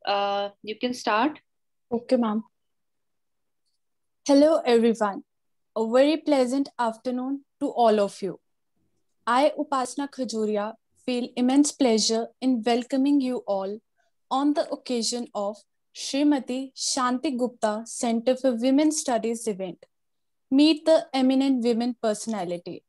you can start. Okay, ma'am. Hello, everyone. A very pleasant afternoon to all of you. I, Upasana Khajuria, feel immense pleasure in welcoming you all on the occasion of Srimati Shanti Gupta Center for Women Studies event. Meet the eminent women personality.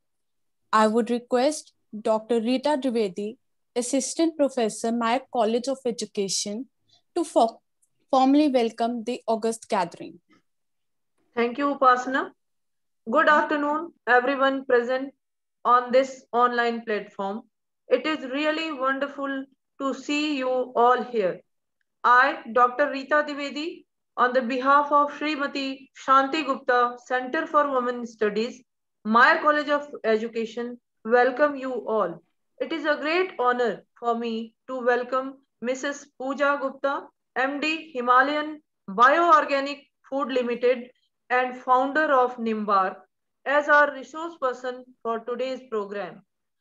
I would request Dr. Rita Dwivedi, Assistant Professor, Mayak College of Education, to formally welcome the August gathering. Thank you, Upasana. Good afternoon, everyone present on this online platform. It is really wonderful to see you all here. I, Dr. Rita Dwivedi, on the behalf of Srimati Shanti Gupta Center for Women Studies, Meyer College of Education, welcome you all. It is a great honor for me to welcome Mrs. Pooja Gupta, MD, Himalayan Bioorganic Food Limited, and founder of Nimbark, as our resource person for today's program.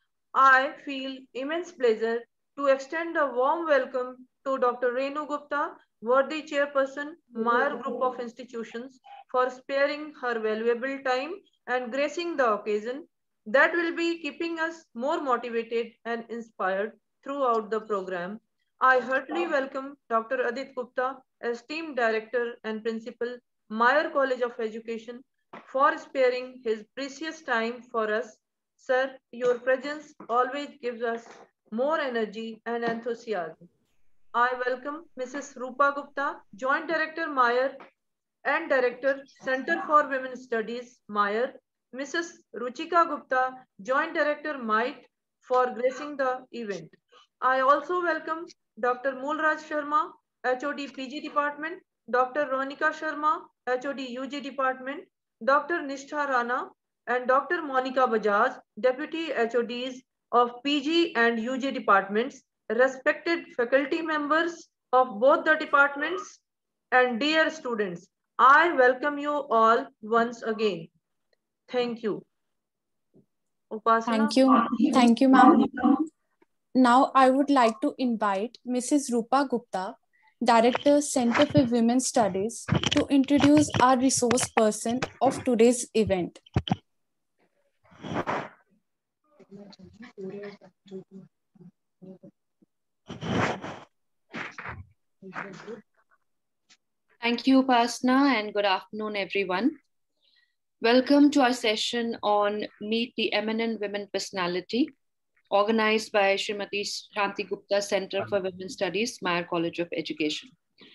I feel immense pleasure to extend a warm welcome to Dr. Renu Gupta, worthy chairperson, Meyer Group of Institutions, for sparing her valuable time and gracing the occasion that will be keeping us more motivated and inspired throughout the program. I heartily welcome Dr. Adit Gupta as Team Director and Principal, Meyer College of Education, for sparing his precious time for us. Sir, your presence always gives us more energy and enthusiasm. I welcome Mrs. Rupa Gupta, Joint Director Meyer and Director Center for Women Studies Meyer, Mrs. Ruchika Gupta, Joint Director MITE, for gracing the event. I also welcome Dr. Moolraj Sharma, HOD PG Department, Dr. Ronika Sharma, HOD UG Department, Dr. Nishtha Rana, and Dr. Monica Bajaj, Deputy HODs of PG and UG departments, respected faculty members of both the departments, and dear students. I welcome you all once again. Thank you. Upasana. Thank you, ma'am. Now I would like to invite Mrs. Rupa Gupta, Director, Center for Women Studies, to introduce our resource person of today's event. Thank you, Upasana, and good afternoon, everyone. Welcome to our session on Meet the Eminent Women Personality, organized by Srimati Shanti Gupta Center for Women Studies, Meyer College of Education.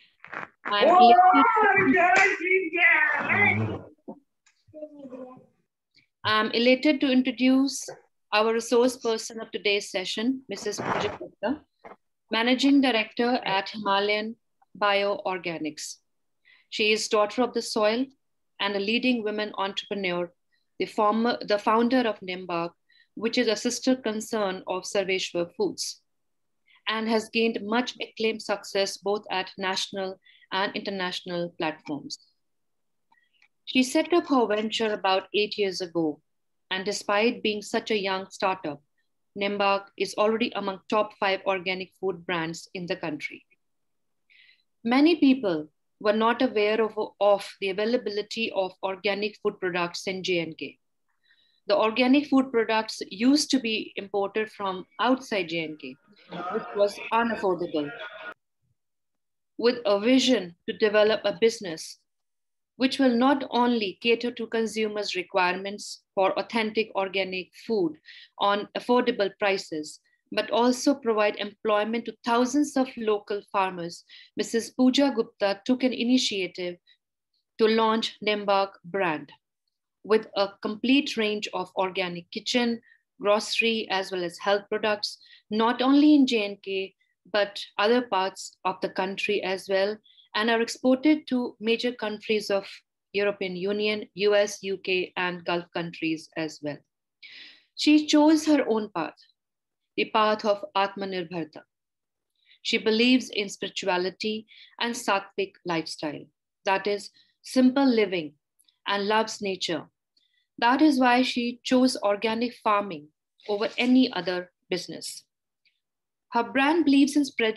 I'm elated to introduce our resource person of today's session, Mrs. Pooja Gupta, Managing Director at Himalayan Bioorganics. She is daughter of the soil and a leading women entrepreneur, the founder of Nimbark, which is a sister concern of Sarveshwar Foods, and has gained much acclaimed success both at national and international platforms. She set up her venture about 8 years ago, and despite being such a young startup, Nimbark is already among top 5 organic food brands in the country. Many people were not aware of the availability of organic food products in J&K. The organic food products used to be imported from outside J&K, which was unaffordable. With a vision to develop a business which will not only cater to consumers' requirements for authentic organic food on affordable prices, but also provide employment to thousands of local farmers, Mrs. Pooja Gupta took an initiative to launch Nimbark brand with a complete range of organic kitchen, grocery, as well as health products, not only in J&K, but other parts of the country as well, and are exported to major countries of European Union, US, UK, and Gulf countries as well. She chose her own path, the path of Atmanirbharta. She believes in spirituality and sattvic lifestyle, that is, simple living, and loves nature. That is why she chose organic farming over any other business. Her brand believes in spreading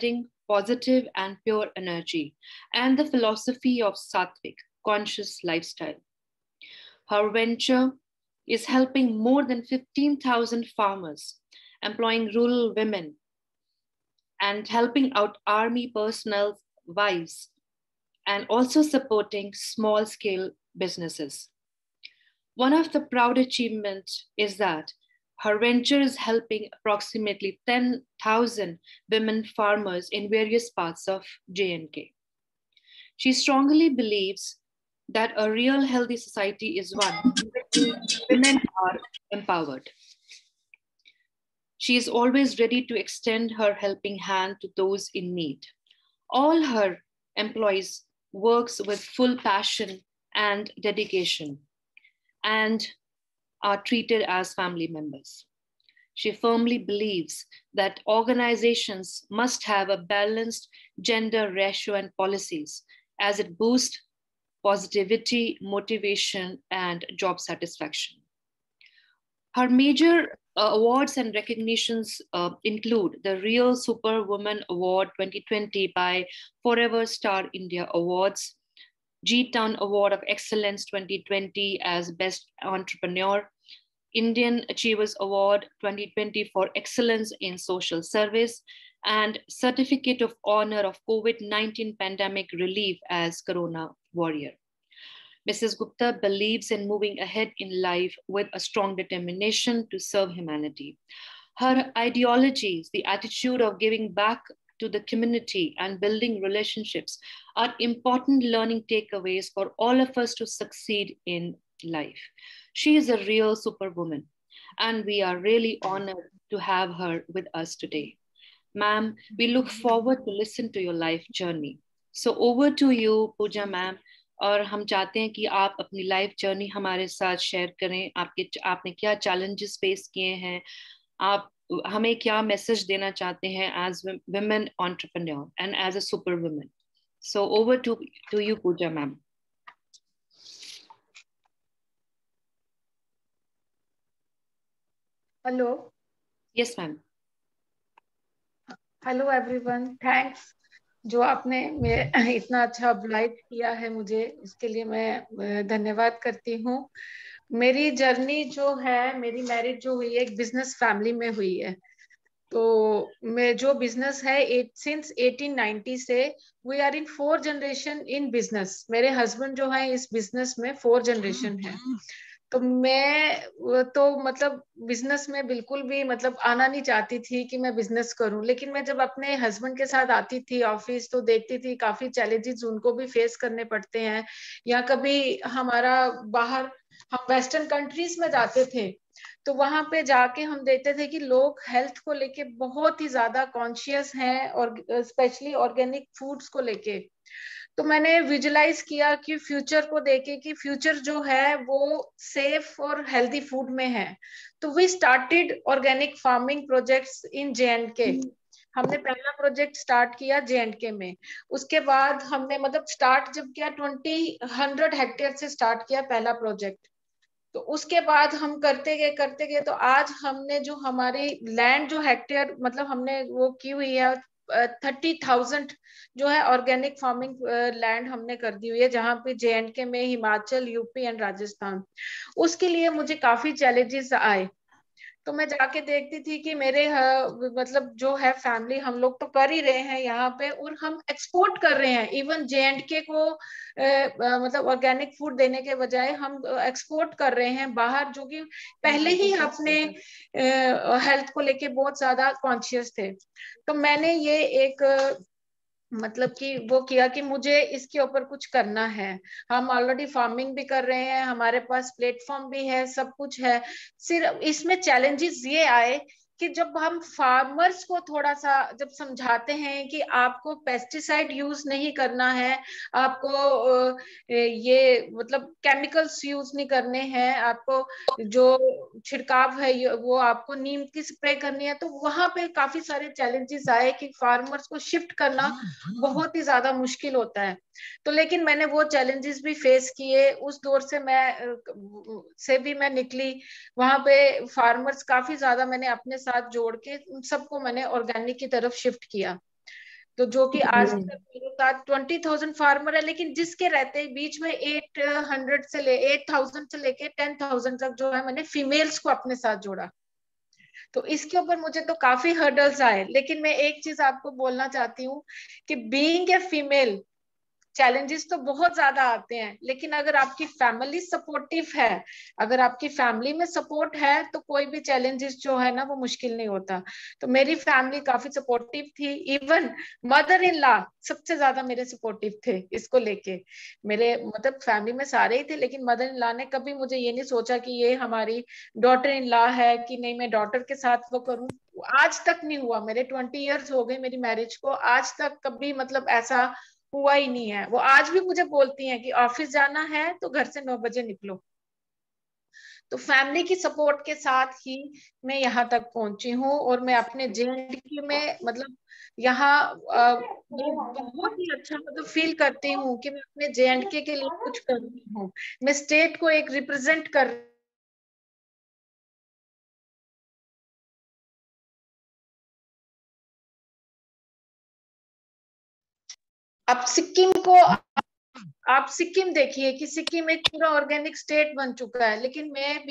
positive and pure energy, and the philosophy of sattvic, conscious lifestyle. Her venture is helping more than 15,000 farmers, employing rural women, and helping out army personnel wives, and also supporting small scale businesses. One of the proud achievements is that her venture is helping approximately 10,000 women farmers in various parts of J&K. She strongly believes that a real healthy society is one in which women are empowered. She is always ready to extend her helping hand to those in need. All her employees works with full passion and dedication and are treated as family members. She firmly believes that organizations must have a balanced gender ratio and policies as it boosts positivity, motivation, and job satisfaction. Her major awards and recognitions include the Real Superwoman Award 2020 by Forever Star India Awards, G-Town Award of Excellence 2020 as Best Entrepreneur, Indian Achievers Award 2020 for Excellence in Social Service, and Certificate of Honor of COVID-19 Pandemic Relief as Corona Warrior. Mrs. Gupta believes in moving ahead in life with a strong determination to serve humanity. Her ideologies, the attitude of giving back to the community and building relationships are important learning takeaways for all of us to succeed in life. She is a real superwoman, and we are really honored to have her with us today. Ma'am, we look forward to listen to your life journey. So over to you, Pooja ma'am. और हम चाहते हैं कि आप अपनी life journey हमारे साथ share करें. आपने क्या चैलेंजेस फेस किए हैं, आप हमें क्या मैसेज देना चाहते हैं as women entrepreneur and as a super women. So over to you Pooja ma'am. Hello. Yes ma'am. Hello everyone, thanks जो आपने इतना अच्छा ऑब्लाइट किया है मुझे, इसके लिए मैं धन्यवाद करती हूँ. मेरी जर्नी जो है, मेरी मैरिज जो हुई है एक बिजनेस फैमिली में हुई है. तो मैं जो बिजनेस है सिंस 1890 से we are in 4 generation in business. मेरे हस्बैंड जो है इस बिजनेस में 4 जनरेशन है. तो मैं तो मतलब बिजनेस में बिल्कुल भी मतलब आना नहीं चाहती थी कि मैं बिजनेस करूं. लेकिन मैं जब अपने हस्बैंड के साथ आती थी ऑफिस तो देखती थी काफी चैलेंजेस उनको भी फेस करने पड़ते हैं. या कभी हमारा बाहर हम वेस्टर्न कंट्रीज में जाते थे तो वहां पे जाके हम देखते थे कि लोग हेल्थ को लेके बहुत ही ज्यादा कॉन्शियस हैं और स्पेशली ऑर्गेनिक फूड्स को लेके. तो मैंने विजुलाइज किया कि फ्यूचर को देखे कि फ्यूचर जो है वो सेफ और हेल्दी फूड में है. तो we started organic farming projects in J&K. हमने पहला प्रोजेक्ट स्टार्ट किया J&K में. उसके बाद हमने मतलब स्टार्ट जब किया 100 हेक्टेयर से स्टार्ट किया पहला प्रोजेक्ट. तो उसके बाद हम करते गए तो आज हमने जो हमारी लैंड जो हेक्टेयर मतलब हमने वो की हुई है 30,000 जो है ऑर्गेनिक फार्मिंग लैंड हमने कर दी हुई है, जहां पे J&K में, हिमाचल, यूपी एंड राजस्थान. उसके लिए मुझे काफी चैलेंजेस आए. तो मैं जाके देखती थी कि मेरे मतलब जो है फैमिली हम लोग तो कर ही रहे हैं यहाँ पे और हम एक्सपोर्ट कर रहे हैं. इवन J&K को मतलब ऑर्गेनिक फूड देने के बजाय हम एक्सपोर्ट कर रहे हैं बाहर, जो कि पहले ही अपने हेल्थ को लेके बहुत ज्यादा कॉन्शियस थे. तो मैंने ये एक मतलब कि वो किया कि मुझे इसके ऊपर कुछ करना है. हम ऑलरेडी फार्मिंग भी कर रहे हैं, हमारे पास प्लेटफॉर्म भी है, सब कुछ है. सिर्फ इसमें चैलेंजेस ये आए कि जब हम फार्मर्स को थोड़ा सा जब समझाते हैं कि आपको पेस्टिसाइड यूज नहीं करना है, आपको ये मतलब केमिकल्स यूज नहीं करने हैं, आपको जो छिड़काव है वो आपको नीम की स्प्रे करनी है, तो वहां पे काफी सारे चैलेंजेस आए कि फार्मर्स को शिफ्ट करना बहुत ही ज्यादा मुश्किल होता है. तो लेकिन मैंने वो चैलेंजेस भी फेस किए. उस दौर से मैं निकली. वहां पे फार्मर्स काफी ज्यादा मैंने अपने साथ जोड़ के उन सबको मैंने ऑर्गेनिक की तरफ शिफ्ट किया. तो जो कि आज तक मेरे साथ 20,000 फार्मर है, लेकिन जिसके रहते बीच में 8,000 से लेके 10,000 तक जो है मैंने फीमेल्स को अपने साथ जोड़ा। तो इसके ऊपर मुझे तो काफी हर्डल्स आए, लेकिन मैं एक चीज आपको बोलना चाहती हूँ कि बीइंग ए फीमेल चैलेंजेस तो बहुत ज्यादा आते हैं, लेकिन अगर आपकी फैमिली सपोर्टिव है, अगर आपकी फैमिली में सपोर्ट है, तो कोई भी चैलेंजेस जो है ना वो मुश्किल नहीं होता। तो मेरी फैमिली काफी सपोर्टिव थी, इवन मदर इन लॉ सबसे ज्यादा मेरे सपोर्टिव थे इसको लेके। मेरे मतलब फैमिली में सारे ही थे, लेकिन मदर इन लॉ ने कभी मुझे ये नहीं सोचा कि ये हमारी डॉटर इन लॉ है कि नहीं मैं डॉटर के साथ वो करूं। आज तक नहीं हुआ, मेरे 20 ईयर्स हो गए मेरी मैरिज को, आज तक कभी मतलब ऐसा हुआ ही नहीं है। वो आज भी मुझे बोलती हैं कि ऑफिस जाना है तो घर से 9 बजे निकलो। तो फैमिली की सपोर्ट के साथ ही मैं यहाँ तक पहुंची हूँ, और मैं अपने JNK में मतलब यहाँ मैं बहुत ही अच्छा मतलब फील करती हूँ कि मैं अपने JNK के लिए कुछ कर रही हूँ, मैं स्टेट को एक रिप्रेजेंट कर। अब सिक्किम को आप सिक्किम देखिए कि सिक्किम एक पूरा ऑर्गेनिक स्टेट बन चुका है, लेकिन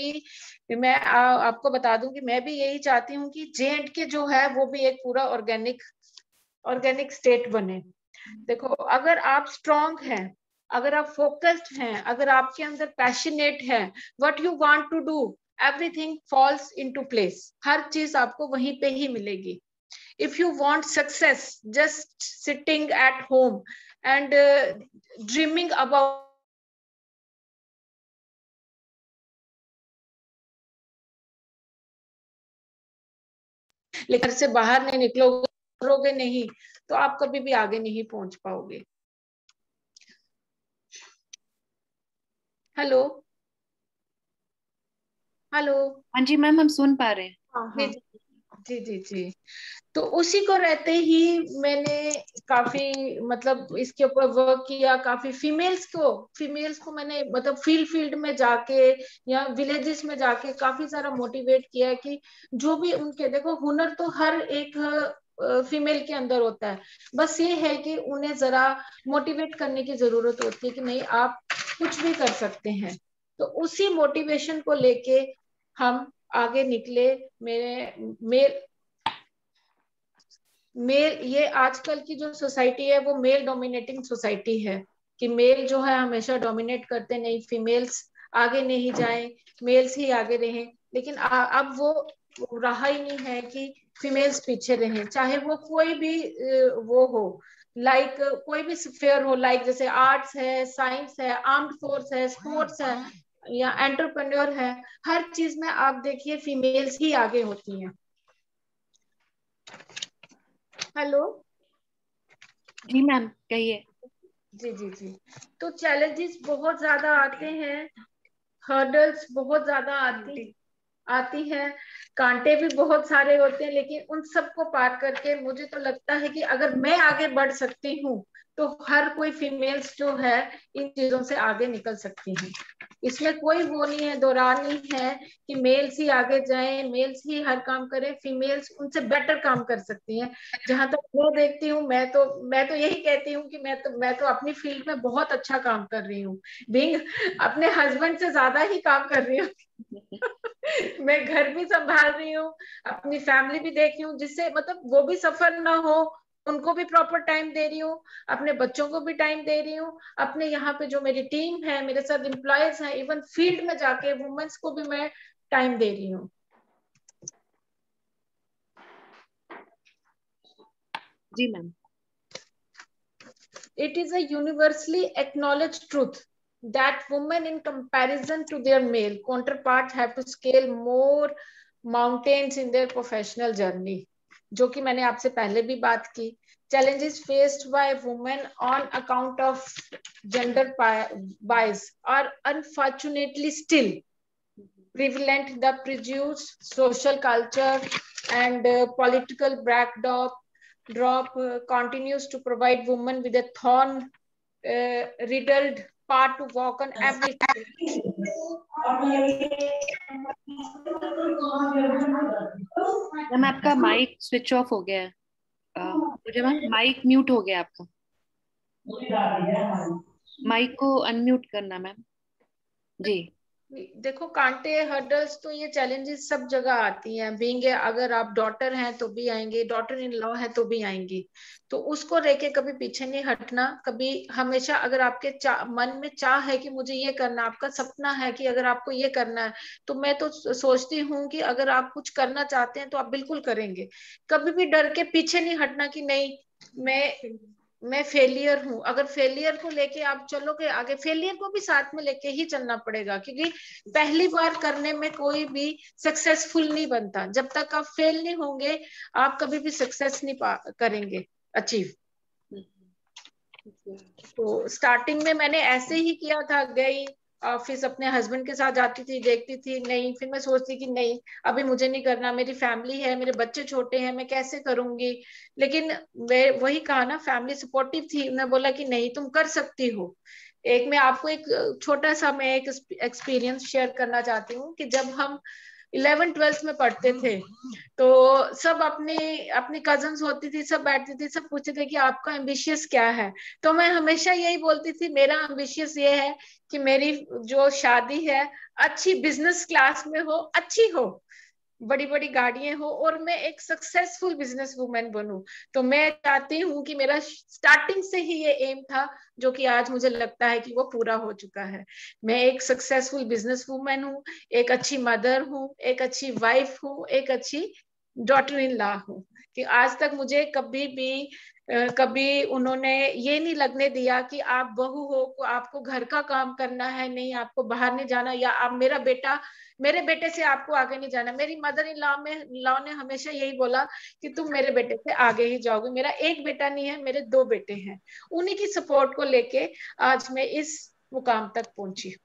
आपको बता दूं कि मैं भी यही चाहती हूँ कि JNK जो है वो भी एक पूरा ऑर्गेनिक स्टेट बने। देखो, अगर आप स्ट्रांग हैं, अगर आप फोकस्ड हैं, अगर आपके अंदर पैशनेट है, what you want to do, everything falls into place. हर चीज आपको वहीं पे ही मिलेगी। If you want success, just sitting at home and dreaming about लेकर से बाहर नहीं निकलोगे, करोगे नहीं, तो आप कभी भी आगे नहीं पहुंच पाओगे। Hello hello. हाँ जी मैम, हम सुन पा रहे हैं। जी जी जी। तो उसी को रहते ही मैंने काफी मतलब इसके ऊपर वर्क किया, काफी फीमेल्स को मैंने मतलब फील्ड में जाके या विलेजेस में जाके काफी सारा मोटिवेट किया है कि जो भी उनके, देखो हुनर तो हर एक फीमेल के अंदर होता है, बस ये है कि उन्हें जरा मोटिवेट करने की जरूरत होती है कि नहीं आप कुछ भी कर सकते हैं। तो उसी मोटिवेशन को लेके हम आगे निकले। मेरे मेल ये आजकल की जो सोसाइटी है वो मेल डोमिनेटिंग सोसाइटी है, कि मेल जो है हमेशा डोमिनेट करते, नहीं फीमेल्स आगे नहीं जाएं, मेल्स ही आगे रहें। लेकिन अब वो रहा ही नहीं है कि फीमेल्स पीछे रहें, चाहे वो कोई भी वो हो, लाइक कोई भी स्फीयर हो, लाइक जैसे आर्ट्स है, साइंस है, आर्म्ड फोर्स है, स्पोर्ट्स है, या एंटरप्रेन्योर है, हर चीज में आप देखिए फीमेल्स ही आगे होती हैं। हेलो जी मैम, कहिए। जी जी जी। तो चैलेंजेस बहुत ज्यादा आते हैं, हर्डल्स बहुत ज्यादा आती है, कांटे भी बहुत सारे होते हैं, लेकिन उन सबको पार करके मुझे तो लगता है कि अगर मैं आगे बढ़ सकती हूँ तो हर कोई फीमेल्स जो है इन चीजों से आगे निकल सकती है। इसमें कोई वो नहीं है, दौरान नहीं है कि मेल्स ही आगे जाएं, मेल्स ही हर काम करें, फीमेल्स उनसे बेटर काम कर सकती हैं। जहां तक मैं देखती हूँ, मैं तो यही कहती हूँ कि मैं तो अपनी फील्ड में बहुत अच्छा काम कर रही हूँ, बीइंग अपने हस्बैंड से ज्यादा ही काम कर रही हूँ। मैं घर भी संभाल रही हूँ, अपनी फैमिली भी देख रही हूँ, जिससे मतलब वो भी सफर ना हो, उनको भी प्रॉपर टाइम दे रही हूँ, अपने बच्चों को भी टाइम दे रही हूँ, अपने यहाँ पे जो मेरी टीम है, मेरे साथ एम्प्लॉयज हैं, इवन फील्ड में जाके वुमेन्स को भी मैं टाइम दे रही हूँ। जी ma'am. It is a universally acknowledged truth that women in comparison to their male counterparts have to scale more mountains in their professional journey, जो कि मैंने आपसे पहले भी बात की। Challenges faced by women on account of gender bias are unfortunately still prevalent. The prejudice, social culture, and political backdrop continues to provide women with a thorn riddled path to walk on every day. Ma'am आपका mike switch off हो गया है। पूजा ma'am mic mute हो गया आपका, mic को unmute करना ma'am. जी देखो, कांटे हर्डल्स तो ये चैलेंजेस सब जगह आती हैं। बीइंग अगर आप डॉटर हैं तो भी आएंगे, डॉटर इन लॉ है तो भी आएंगी। तो उसको लेके कभी पीछे नहीं हटना, कभी हमेशा अगर आपके मन में चाह है कि मुझे ये करना, आपका सपना है कि अगर आपको ये करना है, तो मैं तो सोचती हूँ कि अगर आप कुछ करना चाहते हैं तो आप बिल्कुल करेंगे। कभी भी डर के पीछे नहीं हटना कि नहीं मैं फेलियर हूं। अगर फेलियर को लेके आप चलोगे आगे, फेलियर को भी साथ में लेके ही चलना पड़ेगा, क्योंकि पहली बार करने में कोई भी सक्सेसफुल नहीं बनता। जब तक आप फेल नहीं होंगे, आप कभी भी सक्सेस नहीं करेंगे अचीव। तो स्टार्टिंग में मैंने ऐसे ही किया था, गई ऑफिस अपने हस्बैंड के साथ जाती थी, देखती थी, नहीं, फिर मैं सोचती कि नहीं अभी मुझे नहीं करना, मेरी फैमिली है, मेरे बच्चे छोटे हैं, मैं कैसे करूंगी। लेकिन मैं वही कहा ना, फैमिली सपोर्टिव थी, उन्होंने बोला कि नहीं तुम कर सकती हो। एक मैं आपको एक छोटा सा मैं एक एक्सपीरियंस शेयर करना चाहती हूँ कि जब हम 11th-12th में पढ़ते थे, तो सब अपने अपनी कजन्स होती थी, सब बैठती थी, सब पूछते थे कि आपका एम्बिशियस क्या है। तो मैं हमेशा यही बोलती थी, मेरा एम्बिशियस ये है कि मेरी जो शादी है अच्छी बिजनेस क्लास में हो, अच्छी हो, बड़ी बड़ी गाड़ियां हो, और मैं एक सक्सेसफुल बिजनेस वुमेन बनूं। तो मैं चाहती हूँ कि मेरा स्टार्टिंग से ही ये एम था, जो कि आज मुझे लगता है कि वो पूरा हो चुका है। मैं एक सक्सेसफुल बिजनेस वुमेन हूँ, एक अच्छी मदर हूँ, एक अच्छी वाइफ हूँ, एक अच्छी डॉटर इन लॉ हूँ। कि आज तक मुझे कभी भी कभी उन्होंने ये नहीं लगने दिया कि आप बहू हो, आपको घर का काम करना है, नहीं आपको बाहर नहीं जाना, या आप मेरे बेटे से आपको आगे नहीं जाना। मेरी मदर इन लॉ ने हमेशा यही बोला कि तुम मेरे बेटे से आगे ही जाओगे। मेरा एक बेटा नहीं है, मेरे 2 बेटे हैं। उन्हीं की सपोर्ट को लेके आज मैं इस मुकाम तक पहुंची।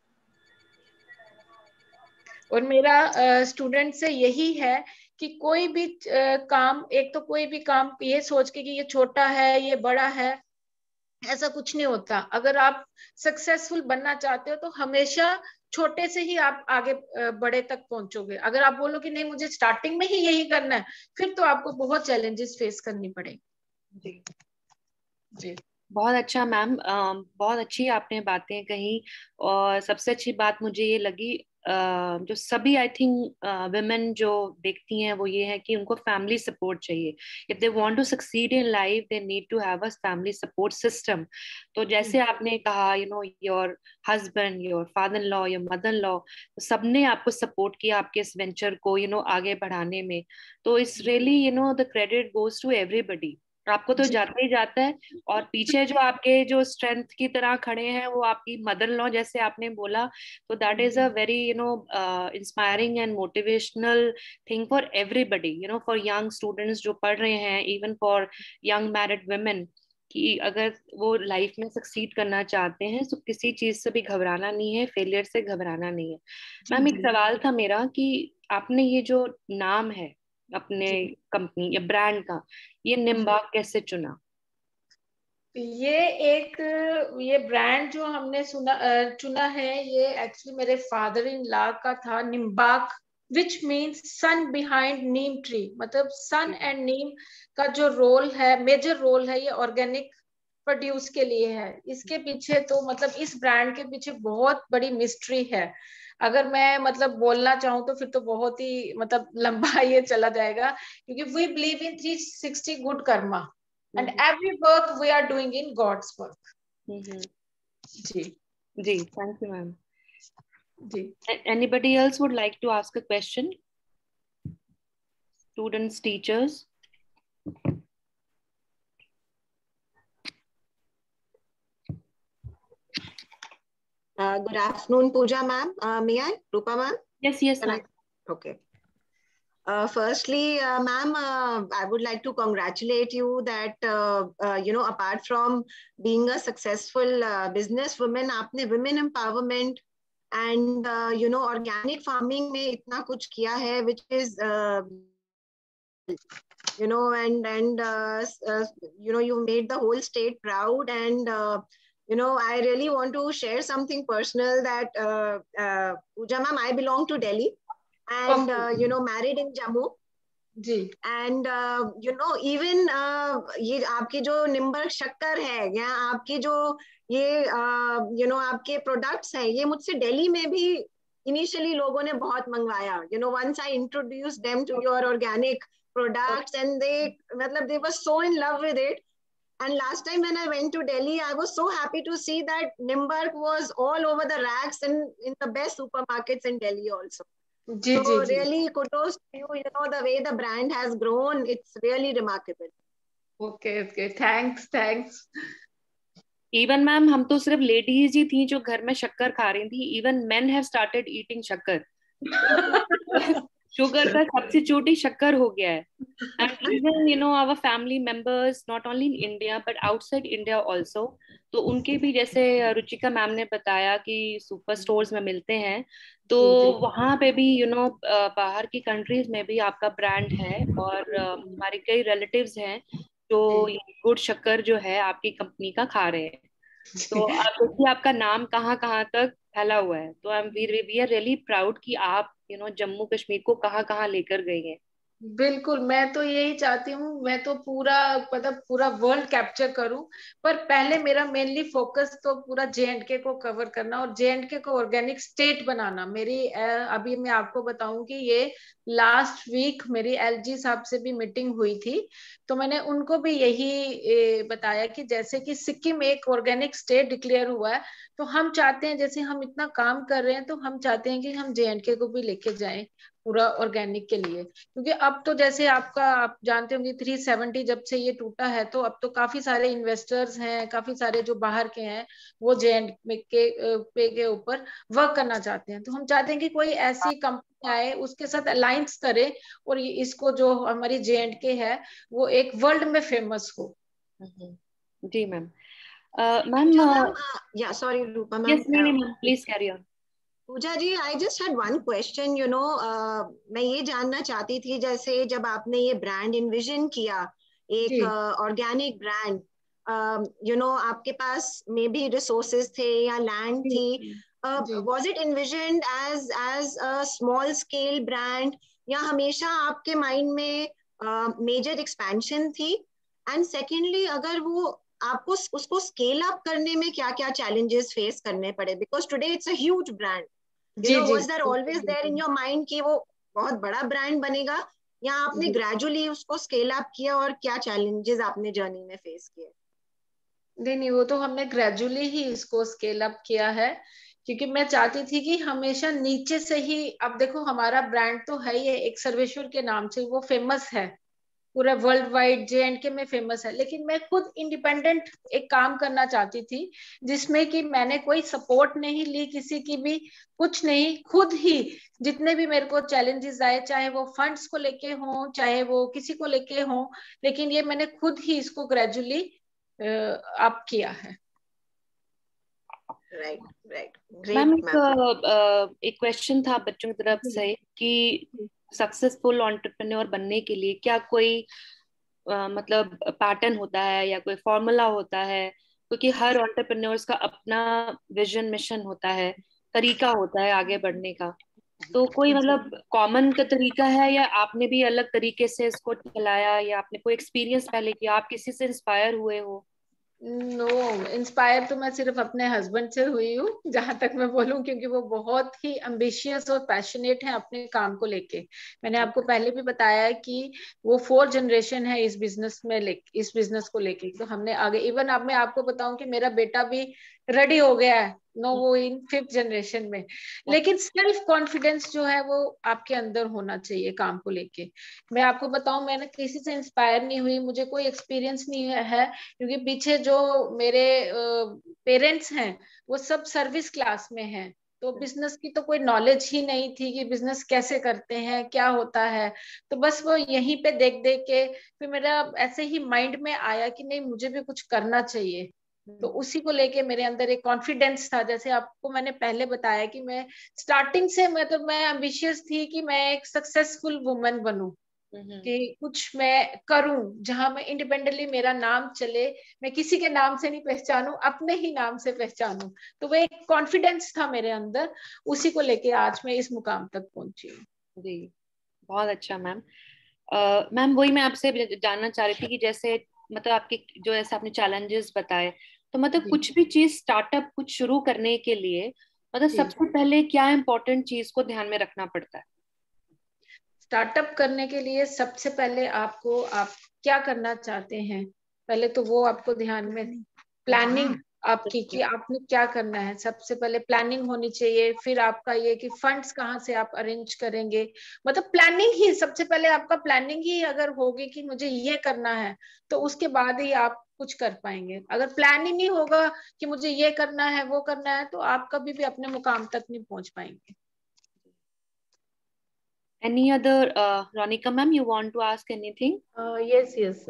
और मेरा स्टूडेंट से यही है कि कोई भी काम, एक तो कोई भी काम ये सोच के कि ये छोटा है, ये बड़ा है, ऐसा कुछ नहीं होता। अगर आप सक्सेसफुल बनना चाहते हो तो हमेशा छोटे से ही आप आगे बड़े तक पहुंचोगे। अगर आप बोलो कि नहीं मुझे स्टार्टिंग में ही यही करना है, फिर तो आपको बहुत चैलेंजेस फेस करनी पड़ेगी। जी जी बहुत अच्छा मैम, बहुत अच्छी आपने बातें कही। और सबसे अच्छी बात मुझे ये लगी, जो सभी आई थिंक वुमेन जो देखती हैं वो ये है कि उनको फैमिली सपोर्ट चाहिए। If they want to succeed in life they need to have a family support system. तो जैसे आपने कहा your husband, your father in law, your mother in law, सबने आपको सपोर्ट किया आपके इस वेंचर को आगे बढ़ाने में। तो it's really the credit goes to everybody. आपको तो जाता ही जाता है। और पीछे जो आपके जो स्ट्रेंथ की तरह खड़े हैं वो आपकी मदर लॉ, जैसे आपने बोला, तो that is a very inspiring and motivational thing for everybody, for young students जो पढ़ रहे हैं, even for young married women, कि अगर वो लाइफ में सक्सीड करना चाहते हैं तो किसी चीज से भी घबराना नहीं है, फेलियर से घबराना नहीं है। मैम एक सवाल था मेरा कि आपने ये जो नाम है अपने कंपनी या ब्रांड का, ये निम्बाक कैसे चुना? ये ब्रांड जो हमने चुना है, ये एक्चुअली मेरे फादर इन लॉ का था, Nimbak, which means sun behind neem tree. मतलब सन एंड नीम का जो रोल है, मेजर रोल है, ये ऑर्गेनिक प्रोड्यूस के लिए है। इसके पीछे तो मतलब इस ब्रांड के पीछे बहुत बड़ी मिस्ट्री है। अगर मैं मतलब बोलना चाहूँ तो फिर तो बहुत ही मतलब लंबा ये चला जाएगा, क्योंकि we believe in 360 good karma and every work we are doing in God's work. जी जी थैंक यू मैम। जी Anybody else would like to ask a question? Students, teachers? Good afternoon, Pooja ma'am. May I? Rupa ma'am? Yes, ma'am. Okay. Firstly, ma'am, I would like to congratulate you that, apart from being a successful businesswoman, आपने women empowerment and, organic farming में इतना कुछ किया है, which is, you made the whole state proud. And, I really want to share something personal that, Pooja ma'am, I belong to Delhi. And, married in Jammu. जी। And you know even ये आपकी जो निम्बर शक्कर है या आपकी जो ये यू नो आपके प्रोडक्ट्स हैं, ये मुझसे दिल्ली में भी इनिशियली लोगों ने बहुत मंगवाया. You know once I introduce them to your organic products and they मतलब they were so in love with it. And last time when I went to Delhi, I was so happy to see that Nimbark was all over the racks and in the best supermarkets in Delhi also. जी So जी जी। really kudos to you. You know, the way the brand has grown, it's really remarkable. Okay okay, thanks. Even ma'am हम तो सिर्फ ladies ही थी जो घर में शक्कर खा रही थी. Even men have started eating शक्कर. शुगर का सब्स्टिट्यूट ही शक्कर हो गया है. And even you know our family members not only in India but outside India also, तो उनके भी जैसे रुचिका मैम ने बताया कि सुपर स्टोर्स में मिलते हैं, तो वहाँ पे भी यू नो बाहर की कंट्रीज में भी आपका ब्रांड है. और हमारे कई रिलेटिव्स हैं जो गुड़ शक्कर जो है आपकी कंपनी का खा रहे हैं. तो आप देखिए आपका नाम कहाँ कहाँ तक फैला हुआ है. तो वी आर रियली प्राउड कि आप यू नो जम्मू कश्मीर को कहाँ कहाँ लेकर गए हैं. बिल्कुल, मैं तो यही चाहती हूँ, मैं तो पूरा मतलब पूरा वर्ल्ड कैप्चर करूं, पर पहले मेरा मेनली फोकस तो पूरा JNK को कवर करना और JNK को ऑर्गेनिक स्टेट बनाना. मेरी अभी मैं आपको बताऊं कि ये लास्ट वीक मेरी LG साहब से भी मीटिंग हुई थी, तो मैंने उनको भी यही बताया कि जैसे कि सिक्किम एक ऑर्गेनिक स्टेट डिक्लेयर हुआ है, तो हम चाहते हैं, जैसे हम इतना काम कर रहे हैं, तो हम चाहते हैं कि हम JNK को भी लेके जाएं पूरा ऑर्गेनिक के लिए. क्योंकि अब तो जैसे आपका, आप जानते होंगे 370 जब से ये टूटा है, तो अब तो काफी सारे इन्वेस्टर्स हैं, काफी सारे जो बाहर के हैं, वो JNK के ऊपर वर्क करना चाहते हैं. तो हम चाहते हैं कि कोई ऐसी कंपनी आए, उसके साथ अलायंस करे और इसको जो हमारी JNK है वो एक वर्ल्ड में फेमस हो. जी ma'am. Ma'am Yeah, sorry, Rupa ma'am. yes, नहीं ma'am, please carry on. Pooja ji, I just had one question. You know, मैं ये जानना चाहती थी, जैसे जब आपने ये ब्रांड इन्विजन किया, एक ऑर्गेनिक ब्रांड, यू नो आपके पास मे बी रिसोर्सेज थे या लैंड थी, was it envisioned as a small scale brand या हमेशा आपके माइंड में मेजर एक्सपेंशन थी? एंड सेकेंडली, अगर वो आपको उसको स्केल अप करने में क्या क्या चैलेंजेस फेस करने पड़े? Because today it's a huge brand. You know, was there always there in your mind कि वो बहुत बड़ा ब्रांड बनेगा, या आपने ग्रेजुअली उसको स्केल अप किया, और क्या चैलेंजेस आपने जर्नी में फेस किए? नहीं, वो तो हमने ग्रेजुअली ही इसको स्केल अप किया है, क्योंकि मैं चाहती थी कि हमेशा नीचे से ही, अब देखो हमारा ब्रांड तो है ही एक सर्वेश्वर के नाम से, वो फेमस है पूरा वर्ल्ड वाइड, JNK में फेमस है, लेकिन मैं खुद इंडिपेंडेंट एक काम करना चाहती थी, जिसमें कि मैंने कोई सपोर्ट नहीं ली किसी की भी, कुछ नहीं, खुद ही जितने भी मेरे को चैलेंजेस आए, चाहे वो फंड्स को लेके हों, चाहे वो किसी को लेके हों, लेकिन ये मैंने खुद ही इसको ग्रेजुअली अप किया है. राइट. मैम एक क्वेश्चन था बच्चों की तरफ से कि सक्सेसफुल एंटरप्रेन्योर बनने के लिए क्या कोई मतलब पैटर्न होता है या कोई फॉर्मूला होता है? क्योंकि हर एंटरप्रेन्योर्स का अपना विजन मिशन होता है, तरीका होता है आगे बढ़ने का. तो कोई मतलब कॉमन का तरीका है, या आपने भी अलग तरीके से इसको चलाया, या आपने कोई एक्सपीरियंस पहले किया, आप किसी से इंस्पायर हुए हो? नो, इंस्पायर तो मैं सिर्फ अपने हस्बैंड से हुई हूँ, जहां तक मैं बोलूँ, क्योंकि वो बहुत ही एम्बिशियस और पैशनेट हैं अपने काम को लेके. मैंने आपको पहले भी बताया है कि वो 4th जनरेशन है इस बिजनेस में, इस बिजनेस को लेके. तो हमने आगे, इवन अब मैं आपको बताऊं कि मेरा बेटा भी रेडी हो गया है, नो वो इन 5th जनरेशन में. लेकिन सेल्फ कॉन्फिडेंस जो है वो आपके अंदर होना चाहिए काम को लेके. मैं आपको बताऊं, मैंने किसी से इंस्पायर नहीं हुई, मुझे कोई एक्सपीरियंस नहीं है, क्योंकि पीछे जो मेरे पेरेंट्स हैं वो सब सर्विस क्लास में हैं, तो बिजनेस की तो कोई नॉलेज ही नहीं थी कि बिजनेस कैसे करते हैं, क्या होता है. तो बस वो यहीं पे देख देख के फिर मेरा ऐसे ही माइंड में आया कि नहीं, मुझे भी कुछ करना चाहिए. तो उसी को लेके मेरे अंदर एक कॉन्फिडेंस था. जैसे आपको मैंने पहले बताया कि मैं स्टार्टिंग से मतलब मैं एम्बिशियस थी कि मैं एक सक्सेसफुल वुमन बनूं, कि कुछ मैं करूं जहां मैं इंडिपेंडेंटली मेरा नाम चले, मैं किसी के नाम से नहीं पहचानूं, अपने ही नाम से पहचानूं. तो वो एक कॉन्फिडेंस था मेरे अंदर, उसी को लेके आज मैं इस मुकाम तक पहुंची हूँ. जी, बहुत अच्छा मैम. मैम वही मैं आपसे जानना चाह रही थी कि जैसे मतलब आपके जो ऐसे आपने चैलेंजेस बताए, तो मतलब जी कुछ भी चीज स्टार्टअप कुछ शुरू करने के लिए मतलब जी। सबसे पहले क्या इम्पोर्टेंट चीज को ध्यान में रखना पड़ता है? स्टार्टअप करने के लिए सबसे पहले आपको, आप क्या करना चाहते हैं, पहले तो वो आपको ध्यान में, प्लानिंग आपकी कि आपने क्या करना है, सबसे पहले प्लानिंग होनी चाहिए। फिर आपका ये कि फंड्स कहाँ से आप अरेंज करेंगे, मतलब प्लानिंग ही सबसे पहले, आपका प्लानिंग ही अगर होगी कि मुझे ये करना है, तो उसके बाद ही आप कुछ कर पाएंगे। अगर प्लानिंग ही होगा कि मुझे ये करना है वो करना है, तो आप कभी भी अपने मुकाम तक नहीं पहुंच पाएंगे। Any other, Ronika ma'am, you want to ask anything? Yes yes.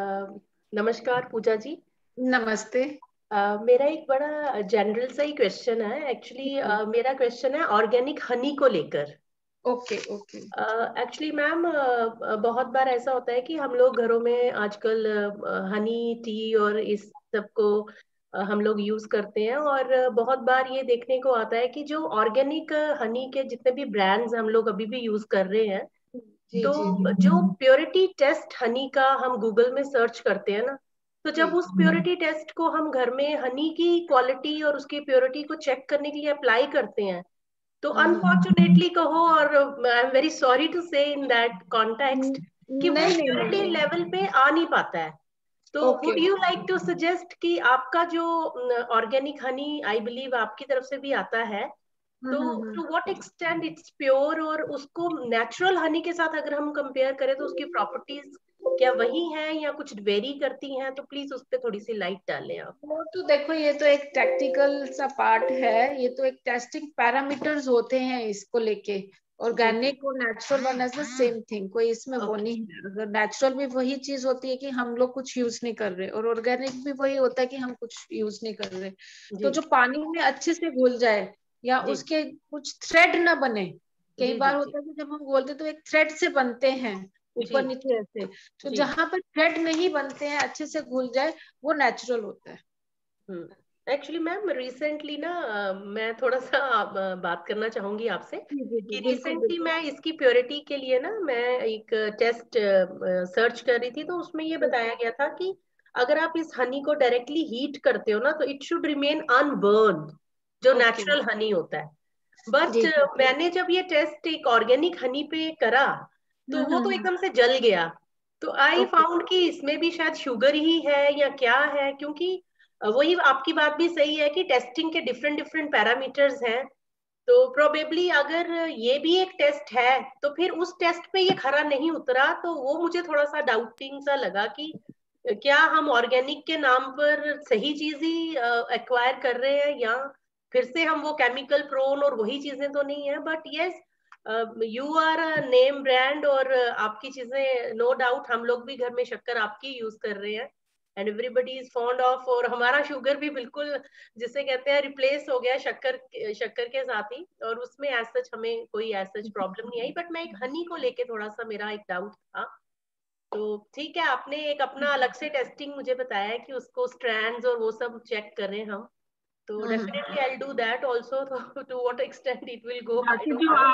नमस्कार पूजा जी। नमस्ते। मेरा एक बड़ा जनरल सा ही क्वेश्चन है एक्चुअली। मेरा क्वेश्चन है ऑर्गेनिक हनी को लेकर। Okay okay. एक्चुअली मैम बहुत बार ऐसा होता है कि हम लोग घरों में आजकल हनी टी और इस सब को हम लोग यूज करते हैं, और बहुत बार ये देखने को आता है कि जो ऑर्गेनिक हनी के जितने भी ब्रांड्स हम लोग अभी भी यूज कर रहे हैं, जी तो जी जो प्योरिटी टेस्ट हनी का हम गूगल में सर्च करते हैं ना, तो जब जी उस प्योरिटी टेस्ट को हम घर में हनी की क्वालिटी और उसकी प्योरिटी को चेक करने के लिए अप्लाई करते हैं, तो अनफॉर्चुनेटली कहो, और I am very sorry to say in that context, कि वो नहीं नहीं नहीं प्योरिटी नहीं। लेवल पे आ नहीं पाता है। तो okay would you like to suggest कि आपका जो ऑर्गेनिक हनी आई बिलीव आपकी तरफ से भी आता है, तो to what extent it's pure, और उसको नेचुरल हनी के साथ अगर हम कंपेयर करें तो उसकी प्रॉपर्टीज क्या वही हैं या कुछ वेरी करती हैं? तो प्लीज उस पर थोड़ी सी लाइट डालें आप। वो तो देखो, ये तो एक टेक्निकल सा पार्ट है, ये तो एक टेस्टिंग पैरामीटर्स होते हैं इसको लेके। जी जी। ऑर्गेनिक और natural one as the same thing, कोई इसमें वो ओके नहीं है। अगर नेचुरल भी वही चीज होती है कि हम लोग कुछ यूज नहीं कर रहे, और ऑर्गेनिक भी वही होता है कि हम कुछ यूज नहीं कर रहे। तो जी जो पानी में अच्छे से घुल जाए, या जी उसके कुछ थ्रेड ना बने, कई जी जी बार जी होता है कि जब हम बोलते तो एक थ्रेड से बनते हैं, जी ऊपर नीचे ऐसे। तो जी। जहां पर थ्रेड नहीं बनते हैं, अच्छे से घुल जाए, वो नेचुरल होता है। एक्चुअली मैम रिसेंटली ना मैं थोड़ा सा बात करना चाहूंगी आपसे, जी जी कि जी, बिल्कुल रिसेंटली बिल्कुल। मैं इसकी प्योरिटी के लिए ना मैं एक टेस्ट सर्च कर रही थी, तो उसमें ये बताया गया था कि अगर आप इस हनी को डायरेक्टली हीट करते हो ना, तो इट शुड रिमेन अनबर्न्ड, जो ओके। नेचुरल हनी होता है। बट जी जी। मैंने जब ये टेस्ट एक ऑर्गेनिक हनी पे करा, तो वो तो हम्म। एकदम से जल गया। तो आई ओके। फाउंड कि इसमें भी शायद शुगर ही है या क्या है, क्योंकि वही आपकी बात भी सही है कि टेस्टिंग के डिफरेंट डिफरेंट पैरामीटर्स हैं। तो प्रोबेबली अगर ये भी एक टेस्ट है, तो फिर उस टेस्ट पे ये खरा नहीं उतरा, तो वो मुझे थोड़ा सा डाउटिंग सा लगा कि क्या हम ऑर्गेनिक के नाम पर सही चीज ही एक्वायर कर रहे हैं, या फिर से हम वो केमिकल प्रोन और वही चीजें तो नहीं है। But yes, you are a name brand, और आपकी चीजें नो डाउट हम लोग भी घर में शक्कर आपकी यूज कर रहे हैं, and everybody is fond of, और हमारा शुगर भी बिल्कुल जिसे कहते हैं रिप्लेस हो गया शक्कर शक्कर के साथ ही, और उसमें एज सच हमें कोई एज सच प्रॉब्लम नहीं आई। बट मैं एक हनी को लेके थोड़ा सा मेरा एक डाउट था। तो ठीक है, आपने एक अपना अलग से टेस्टिंग मुझे बताया है कि उसको स्ट्रैंड्स और वो सब चेक करें हम, तो definitely I do that also. To what extent it will go I बाकी डोंट जो नो।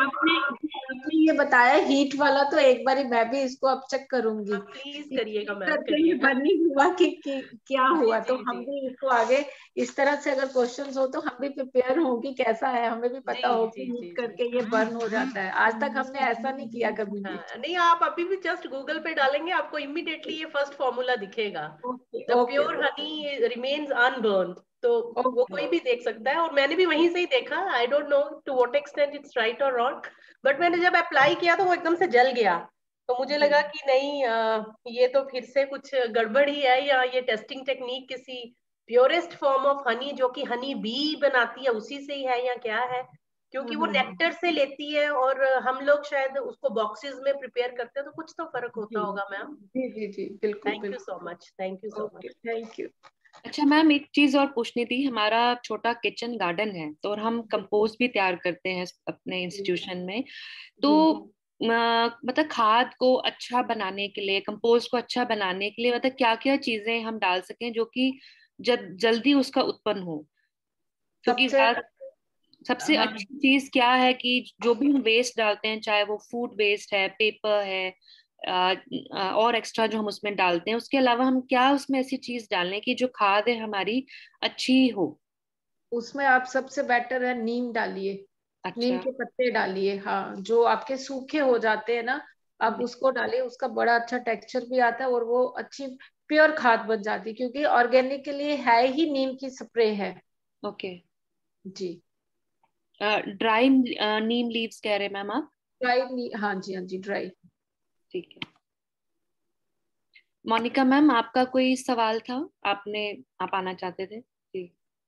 आपने ये बताया हीट वाला, तो एक बारी मैं भी इसको अब चेक करूंगी आप प्लीज कि करिएगा मैम, करके ये करिएगा। बनी हुआ कि क्या जी हुआ, तो जी जी हम भी इसको आगे इस तरह से अगर क्वेश्चंस हो तो हम भी प्रिपेयर हों कि कैसा है, हमें भी जी पता हो कि जी हीट जी जी। करके ये बर्न हो जाता है। आज तक हमने ऐसा नहीं किया कभी भी। हाँ, नहीं आप अभी भी जस्ट गूगल पे डालेंगे, आपको इमीडिएटली ये फर्स्ट फॉर्मूला दिखेगा, okay the okay pure honey remains unburned. तो वो ओके। कोई भी देख सकता है, और मैंने भी वहीं से ही देखा। I don't know to what extent it's right और रॉन्ग, बट मैंने जब अप्लाई किया तो वो एकदम से जल गया। तो मुझे जी लगा कि नहीं, ये तो फिर से कुछ गड़बड़ ही है, या ये टेस्टिंग टेक्निक किसी प्योरेस्ट फॉर्म ऑफ हनी जो कि हनी बी बनाती है उसी से ही है, या क्या है, क्योंकि वो नेक्टर से लेती है, और हम लोग शायद उसको बॉक्सेस में प्रिपेयर करते हैं, तो कुछ तो फर्क होता जी होगा मैम। जी जी जी, बिल्कुल थैंक यू बिल्कुल। So much, thank you so okay, much. Thank you. अच्छा मैम, एक चीज और पूछनी थी। हमारा छोटा किचन गार्डन है, तो और हम कंपोस्ट भी तैयार करते हैं अपने इंस्टीट्यूशन में। तो जी मतलब खाद को अच्छा बनाने के लिए, कंपोस्ट को अच्छा बनाने के लिए मतलब क्या क्या चीजें हम डाल सकें जो कि जब जल्दी उसका उत्पन्न हो? क्योंकि सबसे, सबसे हाँ अच्छी चीज क्या है कि जो भी हम वेस्ट डालते हैं, चाहे वो फूड वेस्ट है, पेपर है, और एक्स्ट्रा जो हम उसमें डालते हैं, उसके अलावा हम क्या उसमें ऐसी चीज डालें कि जो खाद है हमारी अच्छी हो? उसमें आप सबसे बेटर है नीम डालिए, नीम अच्छा। के पत्ते डालिए। हाँ, जो आपके सूखे हो जाते हैं ना, आप उसको डालिए, उसका बड़ा अच्छा टेक्सचर भी आता है और वो अच्छी प्योर खाद बन जाती है, क्योंकि ऑर्गेनिक के लिए है ही नीम की स्प्रे है। ओके। जी। ड्राई नीम लीव्स कह रहे हैं मैम आप? ड्राई, हाँ जी, हाँ जी, ड्राई। ठीक है। मोनिका मैम, आपका कोई सवाल था? आप आना चाहते थे जी?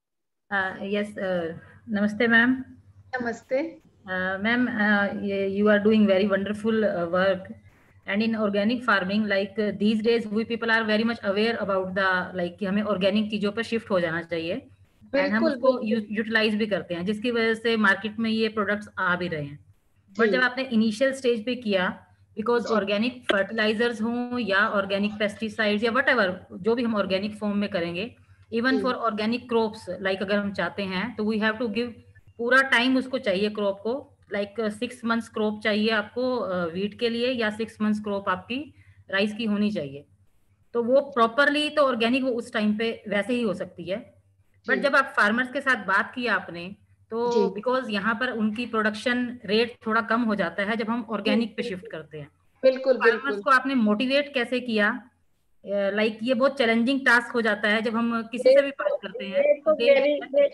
यस, नमस्ते मैम। नमस्ते ma'am, you are doing very wonderful work, and in organic farming, like these days we people are very much aware about the like कि हमें organic चीजों पर शिफ्ट हो जाना चाहिए, एंड हम बिल्कुल उसको बिल्कुल यूटिलाइज भी करते हैं, जिसकी वजह से मार्केट में ये प्रोडक्ट्स आ भी रहे हैं। बट जी जब आपने इनिशियल स्टेज पे किया, बिकॉज जी ऑर्गेनिक फर्टिलाइजर्स हों या ऑर्गेनिक पेस्टिसाइड्स या वट एवर, जो भी हम ऑर्गेनिक फॉर्म में करेंगे, इवन जी फॉर ऑर्गेनिक क्रॉप्स, लाइक अगर हम चाहते हैं तो वी हैव टू गिव पूरा टाइम उसको चाहिए क्रॉप को, लाइक 6 मंथ्स क्रॉप चाहिए आपको वीट के लिए, या 6 मंथ्स क्रॉप आपकी राइस की होनी चाहिए। तो वो प्रॉपरली तो ऑर्गेनिक वो उस टाइम पे वैसे ही हो सकती है। जी बट जब आप फार्मर्स के साथ बात की आपने, तो जी बिकॉज यहाँ पर उनकी प्रोडक्शन रेट थोड़ा कम हो जाता है जब हम जी ऑर्गेनिक पे शिफ्ट करते हैं। बिल्कुल फार्मर्स बिल्कुल। को आपने मोटिवेट कैसे किया? लाइक ये बहुत चैलेंजिंग टास्क हो जाता है जब हम किसी ये से भी तो बात करते हैं ये तो तो दे। मेरी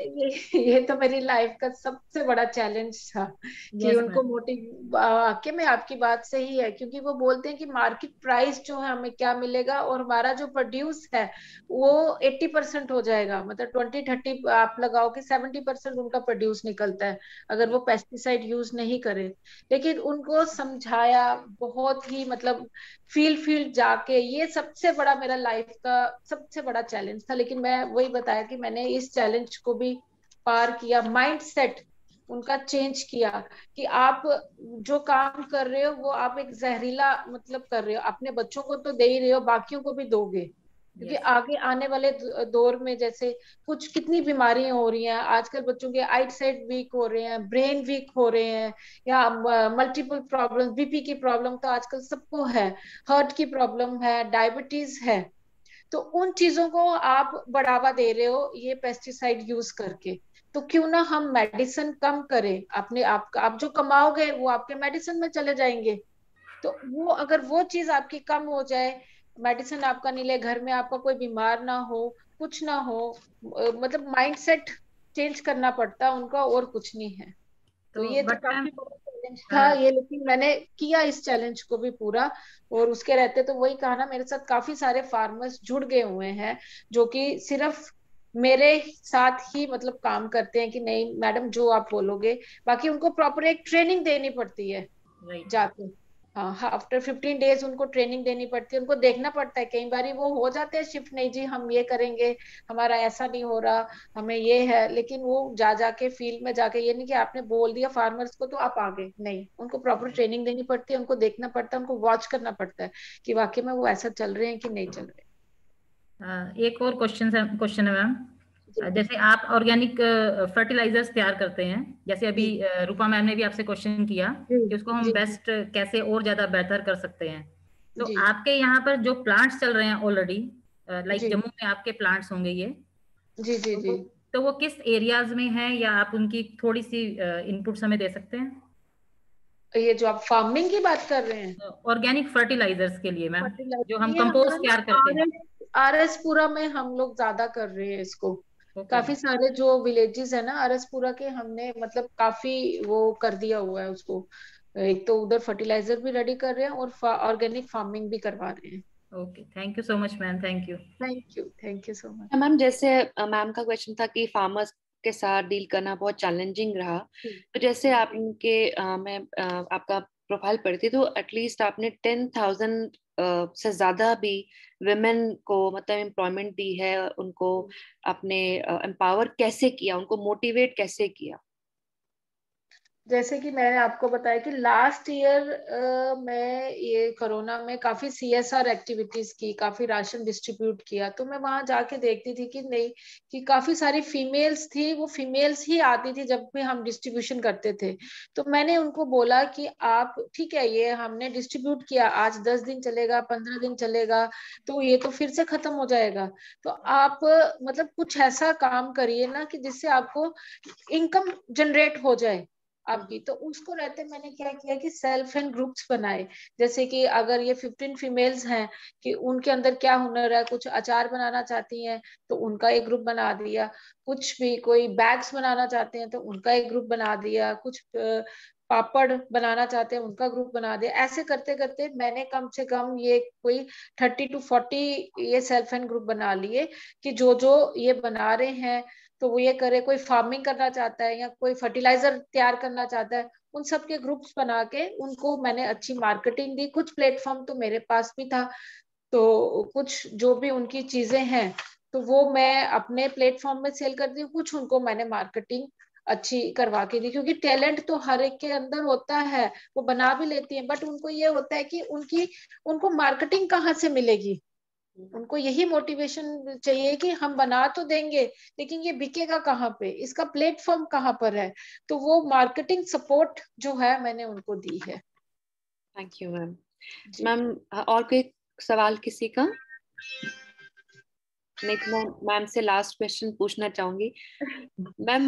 ये तो मेरी लाइफ का सबसे बड़ा चैलेंज था कि यस उनको मैम। मोटिव वाकई में आपकी बात सही है, क्योंकि वो बोलते हैं कि मार्केट प्राइस जो है हमें क्या मिलेगा, और हमारा जो प्रोड्यूस है वो 80% हो जाएगा, मतलब 20-30 आप लगाओ कि 70% उनका प्रोड्यूस निकलता है अगर वो पेस्टिसाइड यूज नहीं करे। लेकिन उनको समझाया बहुत ही, मतलब फील्ड फील्ड जाके, ये सबसे बड़ा मेरा लाइफ का सबसे बड़ा चैलेंज था। लेकिन मैं वही बताया कि मैंने इस चैलेंज को भी पार किया, माइंड सेट उनका चेंज किया कि आप जो काम कर रहे हो वो आप एक जहरीला मतलब कर रहे हो, अपने बच्चों को तो दे ही रहे हो, बाकियों को भी दोगे, क्योंकि यस। आगे आने वाले दौर में जैसे कुछ कितनी बीमारियां हो रही हैं आजकल, बच्चों के आइट साइड वीक हो रहे हैं, ब्रेन वीक हो रहे हैं, या मल्टीपल प्रॉब्लम, बीपी की प्रॉब्लम तो आजकल सबको है, हार्ट की प्रॉब्लम है, डायबिटीज है। तो उन चीजों को आप बढ़ावा दे रहे हो ये पेस्टिसाइड यूज करके, तो क्यों ना हम मेडिसिन कम करें, अपने आप जो कमाओगे वो आपके मेडिसिन में चले जाएंगे। तो वो अगर वो चीज आपकी कम हो जाए, मेडिसिन आपका नहीं ले, घर में आपका कोई बीमार ना हो, कुछ ना हो, मतलब माइंड सेट चेंज करना पड़ता है उनका, और कुछ नहीं है। तो तो ये तो बट मैम, काफी बड़ा चैलेंज था ये, लेकिन मैंने किया इस चैलेंज को भी पूरा। और उसके रहते तो वही कहा ना, मेरे साथ काफी सारे फार्मर्स जुड़ गए हुए हैं जो कि सिर्फ मेरे साथ ही मतलब काम करते हैं कि नहीं मैडम जो आप बोलोगे, बाकी उनको प्रॉपर एक ट्रेनिंग देनी पड़ती है राइट। जाके। हाँ, आफ्टर 15 डेज उनको ट्रेनिंग देनी पड़ती है, उनको देखना पड़ता है, कई बार वो हो जाते हैं शिफ्ट, नहीं जी हम ये करेंगे, हमारा ऐसा नहीं हो रहा, हमें ये है, लेकिन वो जा जाके फील्ड में जाके, ये नहीं कि आपने बोल दिया फार्मर्स को तो आप आ गए, नहीं, उनको प्रॉपर ट्रेनिंग देनी पड़ती है, उनको देखना पड़ता है, उनको वॉच करना पड़ता है कि वाकई में वो ऐसा चल रहे हैं कि नहीं चल रहे। एक और क्वेश्चन है मैम। जी जैसे आप ऑर्गेनिक फर्टिलाइजर्स तैयार करते हैं, जैसे अभी जी रूपा मैम ने भी आपसे क्वेश्चन किया जी कि उसको हम जी बेस्ट कैसे और ज्यादा बेहतर कर सकते हैं। तो जी आपके यहाँ पर जो प्लांट्स चल रहे हैं ऑलरेडी, लाइक जी जम्मू में आपके प्लांट्स होंगे ये, जी जी जी। तो वो किस एरियाज में है, या आप उनकी थोड़ी सी इनपुट्स हमें दे सकते हैं? ये जो आप फार्मिंग की बात कर रहे हैं, ऑर्गेनिक फर्टिलाइजर्स के लिए मैम, जो फर्टिलाइजर, हम ये हमारा कंपोस्ट ना तैयार करते हैं। आरएस पुरा में हम लोग ज्यादा कर रहे हैं इसको। ओके। काफी सारे जो विलेजेस है ना आरएस पुरा के, हमने मतलब काफी वो कर दिया हुआ है उसको, एक तो उधर फर्टिलाइजर भी रेडी कर रहे हैं और ऑर्गेनिक फार्मिंग भी करवा रहे हैं। Okay, thank you so much ma'am, thank you. Thank you so much. Ma'am, जैसे मैम का क्वेश्चन था कि फार्मर्स के साथ डील करना बहुत चैलेंजिंग रहा, तो जैसे आप इनके मैं आपका प्रोफाइल पढ़ी थी, तो एटलीस्ट आपने 10,000 से ज्यादा भी विमेन को मतलब एम्प्लॉयमेंट दी है, उनको आपने एम्पावर कैसे किया, उनको मोटिवेट कैसे किया? जैसे कि मैंने आपको बताया कि लास्ट ईयर मैं ये कोरोना में काफी CSR एक्टिविटीज की, काफी राशन डिस्ट्रीब्यूट किया, तो मैं वहां जाके देखती थी कि नहीं, कि काफी सारी फीमेल्स थी, वो फीमेल्स ही आती थी जब भी हम डिस्ट्रीब्यूशन करते थे। तो मैंने उनको बोला कि आप ठीक है, ये हमने डिस्ट्रीब्यूट किया, आज 10 दिन चलेगा, 15 दिन चलेगा, तो ये तो फिर से खत्म हो जाएगा। तो आप मतलब कुछ ऐसा काम करिए ना कि जिससे आपको इनकम जनरेट हो जाए आपकी। तो उसको रहते मैंने क्या किया कि सेल्फ हेल्प ग्रुप्स बनाए। जैसे कि अगर ये 15 फीमेल्स हैं कि उनके अंदर क्या हुनर है, कुछ अचार बनाना चाहती हैं तो उनका एक ग्रुप बना दिया, कुछ भी कोई बैग्स बनाना चाहते हैं तो उनका एक ग्रुप बना दिया, कुछ पापड़ बनाना चाहते हैं उनका ग्रुप बना दिया। ऐसे करते करते मैंने कम से कम ये कोई 30 to 40 ये सेल्फ हेल्प ग्रुप बना लिए कि जो जो ये बना रहे हैं तो वो ये करे। कोई फार्मिंग करना चाहता है या कोई फर्टिलाइजर तैयार करना चाहता है, उन सब के ग्रुप्स बना के उनको मैंने अच्छी मार्केटिंग दी। कुछ प्लेटफॉर्म तो मेरे पास भी था, तो कुछ जो भी उनकी चीजें हैं तो वो मैं अपने प्लेटफॉर्म में सेल कर दी, कुछ उनको मैंने मार्केटिंग अच्छी करवा के दी। क्योंकि टैलेंट तो हर एक के अंदर होता है, वो बना भी लेती हैं, बट उनको ये होता है कि उनको मार्केटिंग कहाँ से मिलेगी। उनको यही मोटिवेशन चाहिए कि हम बना तो देंगे लेकिन ये बिकेगा कहाँ पे, इसका प्लेटफॉर्म कहाँ पर है। तो वो मार्केटिंग सपोर्ट जो है मैंने उनको दी है। Thank you ma'am. मैम और कोई सवाल किसी का? नहीं तो मैं मैम से लास्ट क्वेश्चन पूछना चाहूंगी। मैम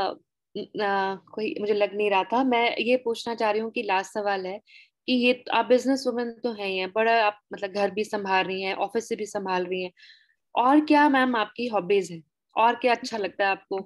कोई मुझे लग नहीं रहा था, मैं ये पूछना चाह रही हूँ कि लास्ट सवाल है कि ये आप बिजनेस वुमेन तो है ही हैं, बड़ा आप मतलब घर भी संभाल रही हैं, ऑफिस से भी संभाल रही हैं, और क्या मैम आपकी हॉबीज है, और क्या अच्छा लगता है आपको?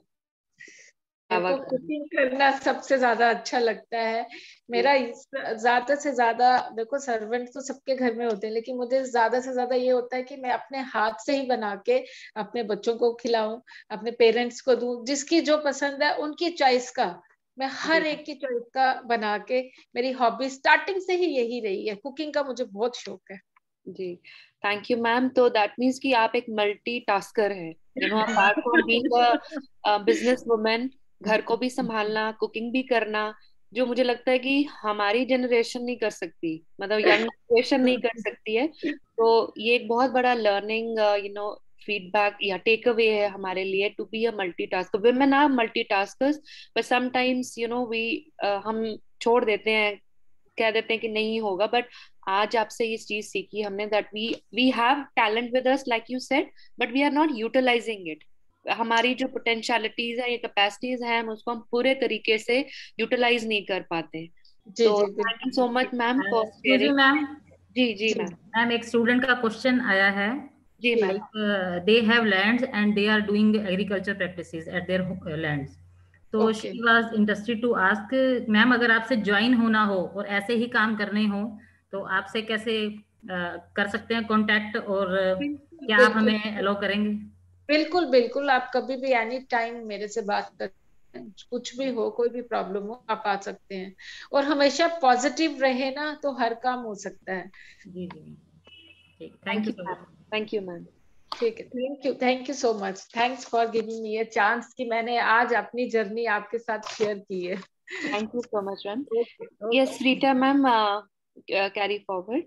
मेरे को कुकिंग करना सबसे ज्यादा अच्छा लगता है। मेरा ज्यादा से ज्यादा, देखो सर्वेंट तो सबके घर में होते हैं, लेकिन मुझे ज्यादा से ज्यादा ये होता है कि मैं अपने हाथ से ही बना के अपने बच्चों को खिलाऊं, अपने पेरेंट्स को दूं, जिसकी जो पसंद है उनकी चॉइस का मैं हर एक की चॉइस का बना के। मेरी हॉबी स्टार्टिंग से ही यही रही है, कुकिंग का मुझे बहुत शौक है। जी, थैंक यू मैम। तो दैट मीन्स कि आप एक मल्टी टास्कर है, apart from being a business women, घर को भी संभालना, कुकिंग भी करना, जो मुझे लगता है कि हमारी जनरेशन नहीं कर सकती, मतलब यंग जनरेशन नहीं कर सकती है। तो ये एक बहुत बड़ा लर्निंग फीडबैक या टेक अवे है हमारे लिए, to be a multitasker. Women are multitaskers, but sometimes we हम छोड़ देते हैं, कह देते हैं कि नहीं होगा। बट आज आपसे ये चीज सीखी हमने, that we have talent with us like you said, but we are not utilising it. हमारी जो पोटेंशियलिटीज है, ये कैपेसिटीज हैं, हम उसको हम पूरे तरीके से यूटिलाइज नहीं कर पाते। जी तो जी thank you so much ma'am for जी शेयरिंग। मैम। जी जी मैम। मैम एक स्टूडेंट का क्वेश्चन आया है, जी ma'am. Like they have lands and they are doing agriculture practices at their lands. तो she was interested to ask ma'am, अगर आपसे ज्वाइन होना हो और ऐसे ही काम करने हो तो आपसे कैसे कर सकते हैं कांटेक्ट, और क्या आप हमें अलाउ करेंगे? बिल्कुल बिल्कुल, आप कभी भी एनी टाइम मेरे से बात कर, कुछ भी हो, कोई भी प्रॉब्लम हो, आप आ सकते हैं। और हमेशा पॉजिटिव रहे ना तो हर काम हो सकता है। जी जी, ठीक, thank thank you you so ma'am. Much. Thank you ma'am. ठीक है, thank you so much, thanks for giving me ये चांस कि मैंने आज अपनी जर्नी आपके साथ शेयर की है। Thank you so much ma'am. Okay. Yes Rita ma'am, carry forward.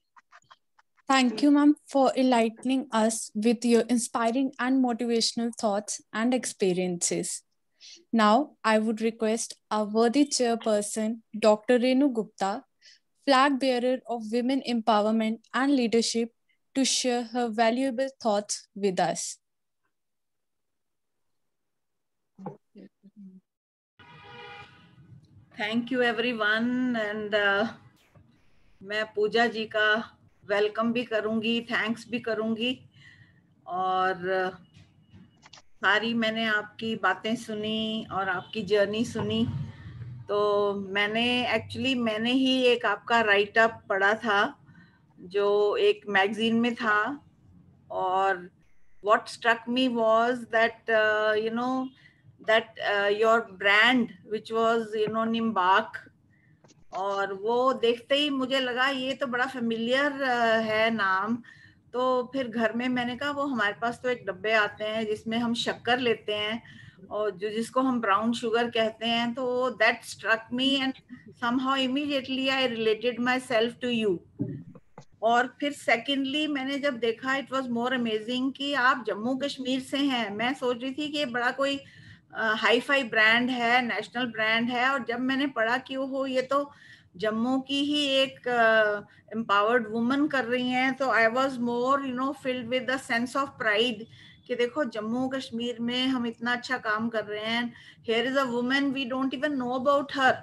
Thank you, ma'am, for enlightening us with your inspiring and motivational thoughts and experiences. Now, I would request our worthy chairperson, Dr. Renu Gupta, flag bearer of women empowerment and leadership, to share her valuable thoughts with us. Thank you everyone, and मैं पूजा जी का welcome भी करूंगी, thanks भी करूंगी। और सारी मैंने आपकी बातें सुनी और आपकी जर्नी सुनी। तो मैंने ही एक आपका राइट अप पढ़ा था जो एक मैगजीन में था, और what struck me was that that your brand which was Nimbark, और वो देखते ही मुझे लगा ये तो बड़ा फेमिलियर है नाम। तो फिर घर में मैंने कहा वो हमारे पास तो एक डब्बे आते हैं जिसमें हम शक्कर लेते हैं, और जो जिसको हम ब्राउन शुगर कहते हैं, तो that struck me and somehow immediately I related myself to you. और फिर सेकेंडली मैंने जब देखा इट वाज मोर अमेजिंग कि आप जम्मू कश्मीर से हैं. मैं सोच रही थी कि ये बड़ा कोई हाई फाई ब्रांड है, नेशनल ब्रांड है, और जब मैंने पढ़ा कि वो ये तो जम्मू की ही एक एम्पावर्ड वुमन कर रही हैं, तो I was more filled with the sense of pride कि देखो जम्मू कश्मीर में हम इतना अच्छा काम कर रहे हैं. Here is a woman, we don't even know about her.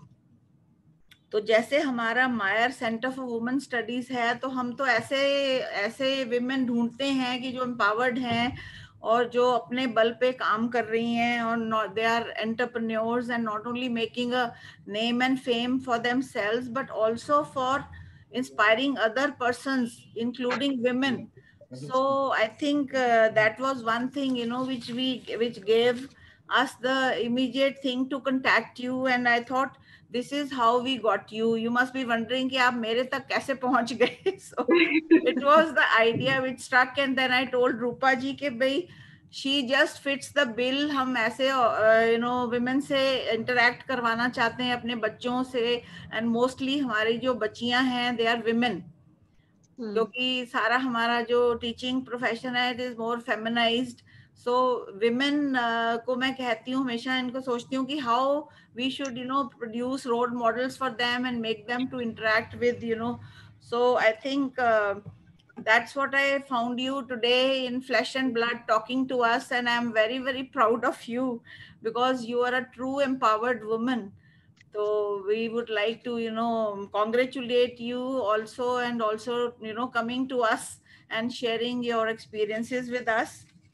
तो जैसे हमारा मायर सेंटर फॉर वुमेन स्टडीज है, तो हम तो ऐसे ऐसे विमेन ढूंढते हैं कि जो एम्पावर्ड हैं और जो अपने बल पे काम कर रही हैं, और they are entrepreneurs and not only making a name and fame for themselves but also for inspiring other persons including women. So I think that was one thing which gave us the immediate thing to contact you, and I thought this is how we got you. You must be wondering कि आप मेरे तक कैसे पहुंच गए. So it was the idea which struck, and then I told Rupa ji कि भाई she just fits the bill. हम ऐसे women से interact करवाना चाहते हैं अपने बच्चों से, and mostly हमारी जो बच्चियां हैं they are women. क्योंकि सारा हमारा जो टीचिंग प्रोफेशन है it is more feminised. So women को मैं कहती हूँ हमेशा, इनको सोचती हूँ कि how we should produce role models for them and make them to interact with so I think that's what I found you today in flesh and blood talking to us, and I'm very, very proud of you because you are a true empowered woman. So we would like to congratulate you also, and also coming to us and sharing your experiences with us.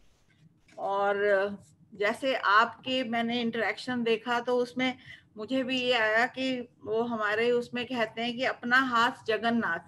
और जैसे आपके मैंने interaction देखा तो उसमें मुझे भी ये आया कि वो हमारे उसमें कहते हैं कि अपना हाथ जगन्नाथ.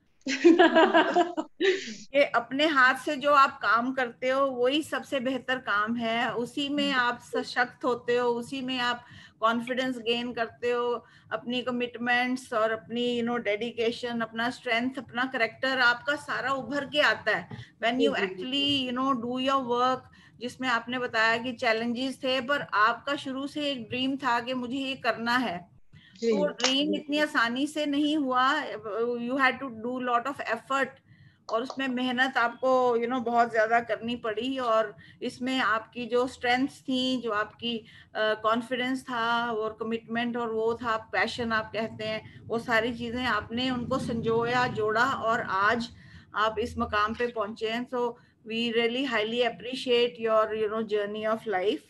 ये अपने हाथ से जो आप काम करते हो वही सबसे बेहतर काम है. उसी में आप सशक्त होते हो, उसी में आप कॉन्फिडेंस गेन करते हो, अपनी कमिटमेंट्स और अपनी डेडिकेशन, अपना स्ट्रेंथ, अपना करेक्टर आपका सारा उभर के आता है when you actually do your work. जिसमें आपने बताया कि चैलेंजेस थे, पर आपका शुरू से एक ड्रीम था कि मुझे ये करना है. तो वो ड्रीम इतनी आसानी से नहीं हुआ. You had to do lot of effort, और उसमें मेहनत आपको बहुत ज्यादा करनी पड़ी. और इसमें आपकी जो स्ट्रेंथ्स थी, जो आपकी कॉन्फिडेंस था और कमिटमेंट और वो था पैशन आप कहते हैं, वो सारी चीजें आपने उनको संजोया, जोड़ा, और आज आप इस मकाम पे पहुंचे हैं. So we really highly appreciate your journey of life.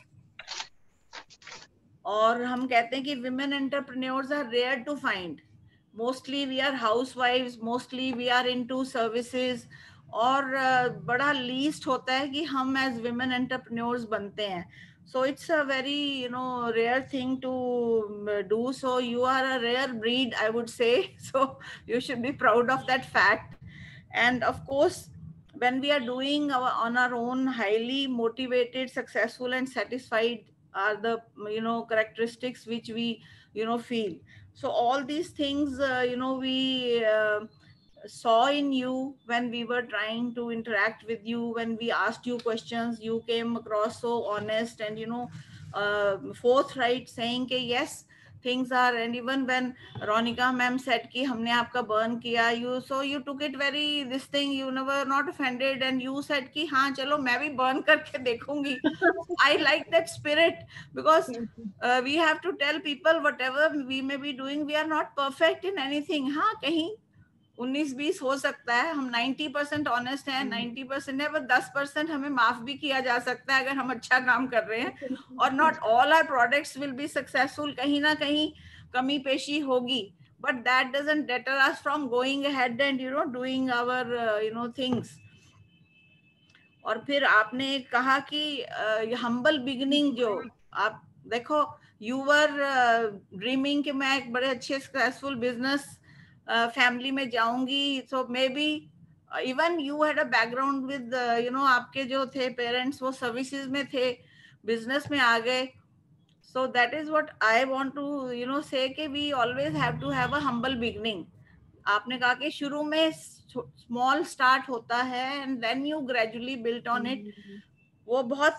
और हम कहते हैं कि women entrepreneurs are rare to find. Mostly we are हाउसवाइफ्स, mostly we are into services, और बड़ा लीस्ट होता है कि हम एज विमेन एंटरप्रेन्योर्स बनते हैं. So it's a very rare thing to do. So you are a rare breed, I would say. So you should be proud of that fact. And of course, when we are doing on our own, highly motivated, successful and satisfied are the characteristics which we feel. So all these things we saw in you when we were trying to interact with you. When we asked you questions, you came across so honest and forthright, saying कि yes, things are. And even when Ronika ma'am said कि हमने आपका burn किया, you took it very this thing, you never not offended, and you said कि हाँ चलो मैं भी burn करके देखूंगी. I like that spirit, because we have to tell people whatever we may be doing, we are not perfect in anything. हाँ कहीं 19-20 हो सकता है, हम 90% ऑनेस्ट हैं, 90% है, पर 10% हमें माफ भी किया जा सकता है अगर हम अच्छा काम कर रहे हैं. और not all our products will be successful. कहीं ना कहीं कमी पेशी होगी, but that doesn't deter us from going ahead and doing our things. और फिर आपने कहा कि हम्बल बिगिनिंग, जो आप देखो यू वर ड्रीमिंग कि मैं एक बड़े अच्छे सक्सेसफुल बिजनेस फैमिली में जाऊंगी. So maybe even you had a background with आपके जो थे पेरेंट्स वो सर्विसेज में थे, बिजनेस में आ गए. So that is what I want to say कि we always have to have a humble beginning. आपने कहा कि शुरू में स्मॉल स्टार्ट होता है and then you gradually built on it. वो बहुत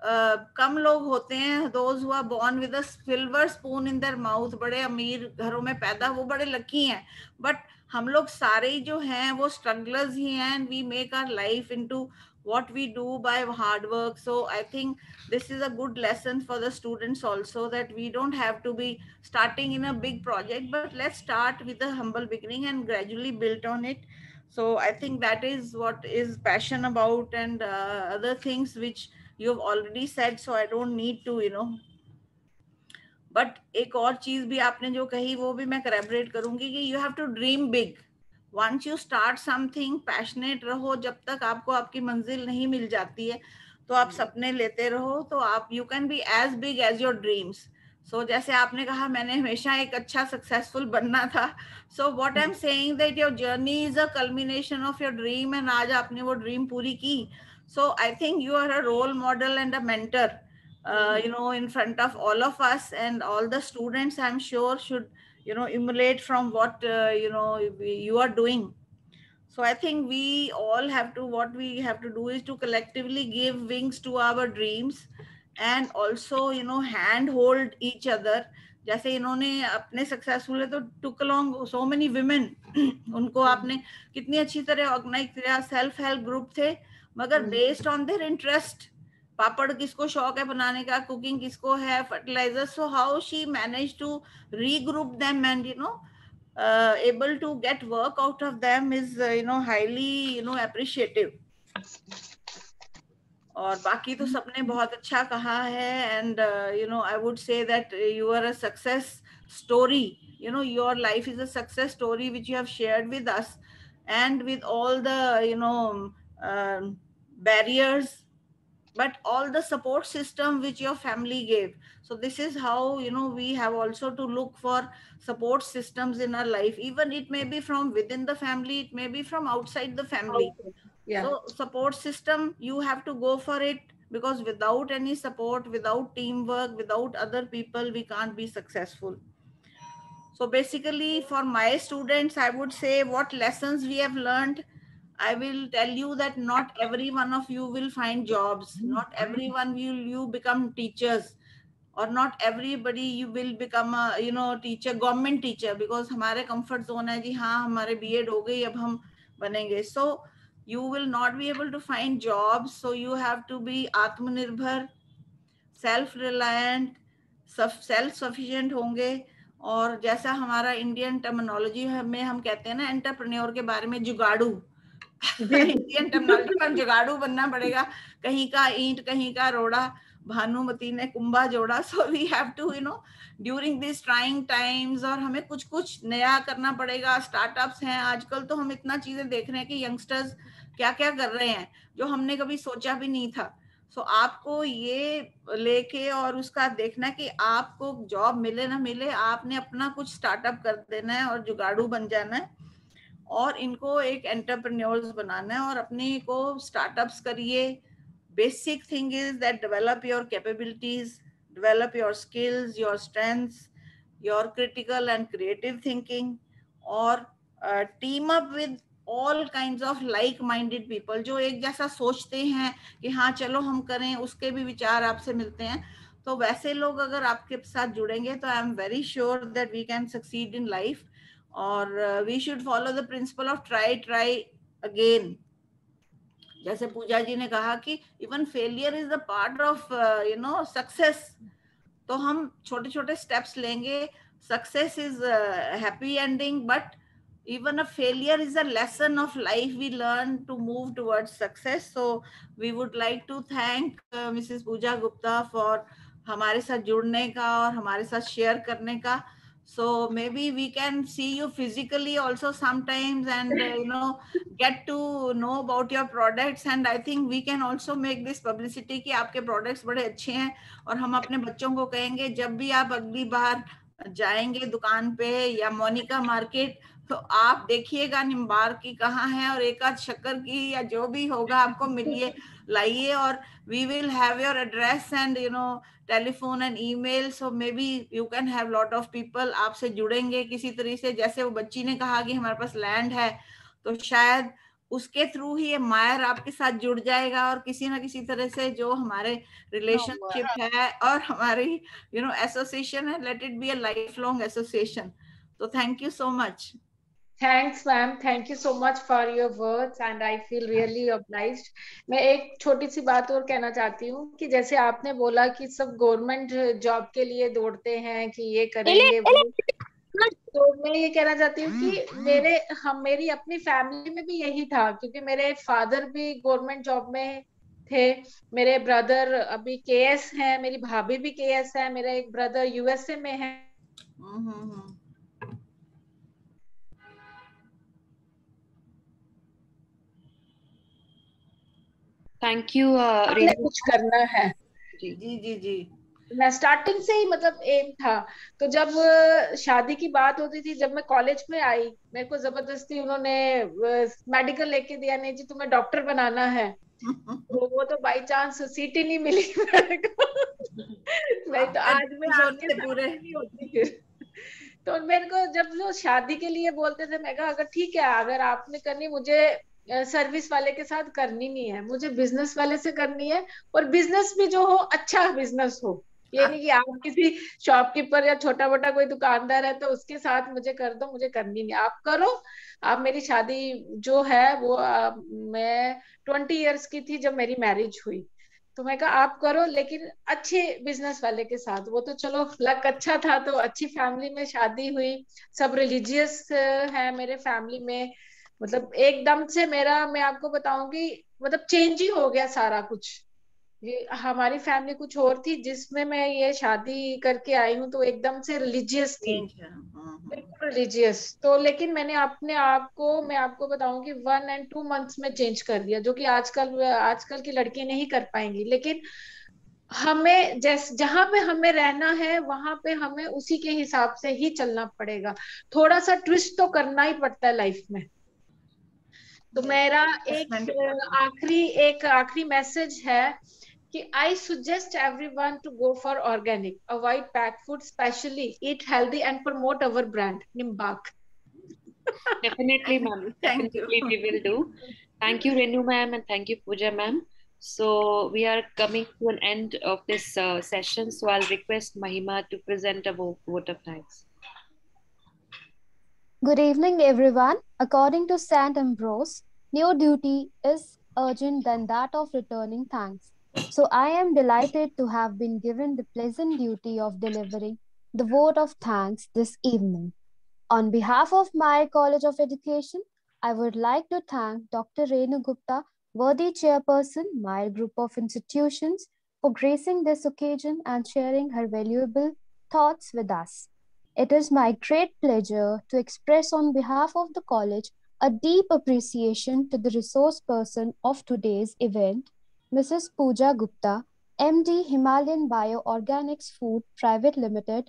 कम लोग होते हैं those who are born with a silver spoon in their mouth, बड़े अमीर घरों में पैदा, वो बड़े लकी हैं, बट हम लोग सारे ही जो हैं वो स्ट्रगलर्स ही हैं, and we make our life into what we do by hard work. So I think this is a good lesson for the students also, that we don't have to be starting in a big project, but let's start with a humble beginning and gradually build on it. So I think that is what is passion about, and other things which you've already said, so I don't need to, but एक और चीज भी आपने जो कही वो भी मैं corroborate करूंगी कि you have to dream big. Once you start something, passionate रहो, जब तक आपको आपकी मंजिल नहीं मिल जाती है तो आप सपने लेते रहो, तो आप you can be as big as your dreams. So जैसे आपने कहा मैंने हमेशा एक अच्छा successful बनना था, so what I'm saying that your journey is a culmination of your dream, and आज आपने वो dream पूरी की. So I think you are a role model and a mentor, in front of all of us, and all the students I'm sure should, emulate from what, you are doing. So I think what we have to do is to collectively give wings to our dreams, and also, hand hold each other. जैसे इन्होंने अपने successful है तो took along so many women, उनको आपने कितनी अच्छी तरह ऑर्गेनाइज किया, सेल्फ हेल्प ग्रुप थे, मगर बेस्ड ऑन देयर इंटरेस्ट. पापड़ किसको शौक है बनाने का, कुकिंग किसको है, fertiliser, so how she managed to regroup them and able to get work out of them is highly appreciative. और बाकी तो सबने बहुत अच्छा कहा है, and I would say that you are a success story. Your life is a success story which you have shared with us, and with all the barriers, but all the support system which your family gave. So this is how we have also to look for support systems in our life. Even it may be from within the family, it may be from outside the family. Yeah. So support system, you have to go for it, because without any support, without teamwork, without other people, we can't be successful. So basically for my students, I would say what lessons we have learned. I will tell you that not every one of you will find jobs. Not everyone will you become teachers, or not everybody you will become a teacher, government teacher, because हमारे comfort zone है जी, हाँ हमारे B.Ed हो गई अब हम बनेंगे. So you will not be able to find jobs. So you have to be आत्मनिर्भर, self-reliant, self-sufficient होंगे. और जैसा हमारा इंडियन टर्मिनोलॉजी में हम कहते हैं ना एंटरप्रेन्योर के बारे में, जुगाड़ू. इंडियन टर्मिनोलॉजी में जुगाड़ू बनना पड़ेगा, कहीं का ईंट कहीं का रोड़ा, भानुमति ने कुंभा जोड़ा. So we have to during this trying times, और हमें कुछ कुछ नया करना पड़ेगा. स्टार्टअप्स हैं आजकल, तो हम इतना चीजें देख रहे हैं कि यंगस्टर्स क्या क्या कर रहे हैं जो हमने कभी सोचा भी नहीं था. सो आपको ये लेके और उसका देखना कि आपको जॉब मिले ना मिले, आपने अपना कुछ स्टार्टअप कर देना है और जुगाड़ू बन जाना है, और इनको एक एंटरप्रेन्योर्स बनाना है, और अपने को स्टार्टअप्स करिए. Basic thing is that develop your capabilities, develop your skills, your strengths, your critical and creative thinking, और team up with all kinds of like-minded people, जो एक जैसा सोचते हैं कि हाँ चलो हम करें, उसके भी विचार आपसे मिलते हैं. तो वैसे लोग अगर आपके साथ जुड़ेंगे तो I am very sure that we can succeed in life. और we should follow the principle of try again. जैसे पूजा जी ने कहा कि even failure is the part of success. तो हम छोटे छोटे स्टेप्स लेंगे. Success is happy ending, but even a failure is a lesson of life we learn to move towards success. So we would like to thank Mrs. Pooja Gupta for हमारे साथ जुड़ने का और हमारे साथ शेयर करने का. So maybe we can see you physically also sometimes, and get to know about your products, and I think we can also make this publicity कि आपके products बड़े अच्छे हैं, और हम अपने बच्चों को कहेंगे जब भी आप अगली बार जाएंगे दुकान पे या मोनिका मार्केट, तो आप देखिएगा निम्बार की कहाँ है, और एक आध शक्कर की या जो भी होगा आपको मिलिए, लाइए. और we will have your address and telephone and email, so maybe you can have lot of people आपसे जुड़ेंगे किसी तरह से. जैसे वो बच्ची ने कहा कि हमारे पास लैंड है, तो शायद उसके थ्रू ही ये मायर आपके साथ जुड़ जाएगा और किसी ना किसी तरह से जो हमारे रिलेशनशिप है और हमारी एसोसिएशन है, let it be a life long association. तो thank you so much. Thanks, ma'am. Thank you so much for your words and I feel really obliged. मैं एक छोटी सी बात और कहना चाहती हूँ कि जैसे आपने बोला कि सब गवर्नमेंट जॉब के लिए दौड़ते हैं कि ये करेंगे वो, तो मैं ये कहना चाहती हूँ कि मेरी अपनी फैमिली में भी यही था, क्योंकि मेरे फादर भी गवर्नमेंट जॉब में थे, मेरे ब्रदर अभी केएस हैं, मेरी भाभी भी केएस है, मेरा एक ब्रदर यूएसए में है. Thank you. कुछ करना है. जी जी जी जी. मैं स्टार्टिंग से ही मतलब एम था. तो जब शादी की बात होती थी, जब मैं कॉलेज में आई, मेरे को जबरदस्ती उन्होंने मेडिकल लेके दिया, नहीं जी तुम्हें डॉक्टर बनाना है. तो वो तो बाई चांस सीट ही नहीं मिली मेरे को. नहीं तो आज मैं आपके पूरे नहीं होती फिर. तो मेरे को जब वो शादी के लिए बोलते थे, मैं कहा अगर ठीक है, अगर आपने करनी, मुझे सर्विस वाले के साथ करनी नहीं है, मुझे बिजनेस वाले से करनी है. और बिजनेस भी जो हो, अच्छा बिजनेस हो. ये नहीं कि आप किसी शॉपकीपर या छोटा मोटा कोई दुकानदार है तो उसके साथ मुझे कर दो, मुझे करनी नहीं. आप करो. आप मेरी शादी जो है वो मैं 20 इयर्स की थी जब मेरी मैरिज हुई. तो मैं कहा आप करो, लेकिन अच्छे बिजनेस वाले के साथ. वो तो चलो लक अच्छा था, तो अच्छी फैमिली में शादी हुई. सब रिलीजियस है मेरे फैमिली में. मतलब एकदम से मेरा, मैं आपको बताऊंगी, मतलब चेंज ही हो गया सारा कुछ. ये हमारी फैमिली कुछ और थी, जिसमें मैं ये शादी करके आई हूँ, तो एकदम से रिलीजियस थी, बिल्कुल रिलीजियस. तो लेकिन मैंने अपने आप को, मैं आपको बताऊं कि 1 and 2 months में चेंज कर दिया, जो कि आजकल की लड़की नहीं कर पाएंगी. लेकिन हमें जहां पे हमें रहना है, वहां पे हमें उसी के हिसाब से ही चलना पड़ेगा. थोड़ा सा ट्विस्ट तो करना ही पड़ता है लाइफ में. तो मेरा एक आखिरी मैसेज है कि I suggest everyone to go for organic, avoid packed food, especially eat healthy and promote our brand, Nimbak. Definitely, ma'am. Definitely we will do. Thank you, Renu ma'am, and thank you, Pooja ma'am. So we are coming to an end of this session. So I'll request Mahima to present a vote of thanks. Good evening, everyone. According to St. Ambrose, no duty is urgent than that of returning thanks. So I am delighted to have been given the pleasant duty of delivering the vote of thanks this evening. On behalf of Myer College of Education, I would like to thank Dr. Renu Gupta, worthy chairperson, Myer Group of Institutions, for gracing this occasion and sharing her valuable thoughts with us. It is my great pleasure to express on behalf of the college a deep appreciation to the resource person of today's event, Mrs. Pooja Gupta, MD Himalayan Bioorganics Food Private Limited,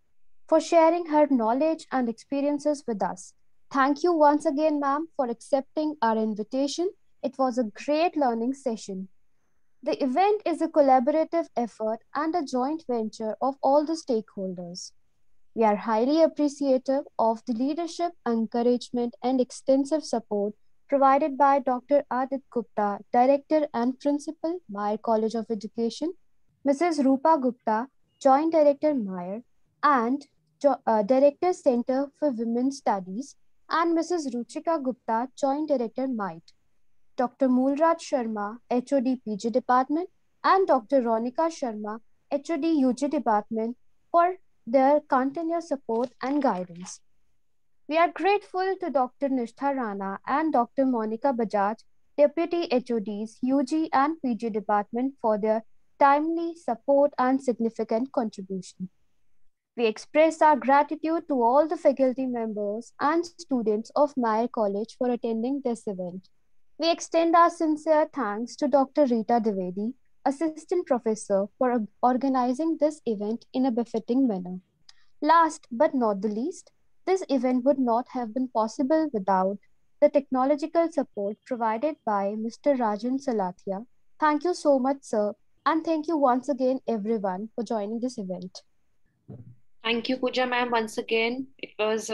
for sharing her knowledge and experiences with us. Thank you once again, ma'am, for accepting our invitation. It was a great learning session. The event is a collaborative effort and a joint venture of all the stakeholders. We are highly appreciative of the leadership, encouragement, and extensive support provided by Dr. Adit Gupta, Director and Principal, Myer College of Education, Mrs. Rupa Gupta, Joint Director, Myer, and Director, Center for Women's Studies, and Mrs. Ruchika Gupta, Joint Director, MITE, Dr. Moolraj Sharma, HOD PG Department, and Dr. Ronika Sharma, HOD UG Department, for their continuous support and guidance. We are grateful to Dr. Nishtha Rana and Dr. Monica Bajaj, Deputy HODs, UG and PG Department, for their timely support and significant contribution. We express our gratitude to all the faculty members and students of Myer College for attending this event. We extend our sincere thanks to Dr. Rita Dwivedi, Assistant Professor, for organizing this event in a befitting manner. Last but not the least, this event would not have been possible without the technological support provided by Mr. Rajan Salathia. Thank you so much, sir, and thank you once again, everyone, for joining this event. Thank you, Pooja ma'am, once again. It was a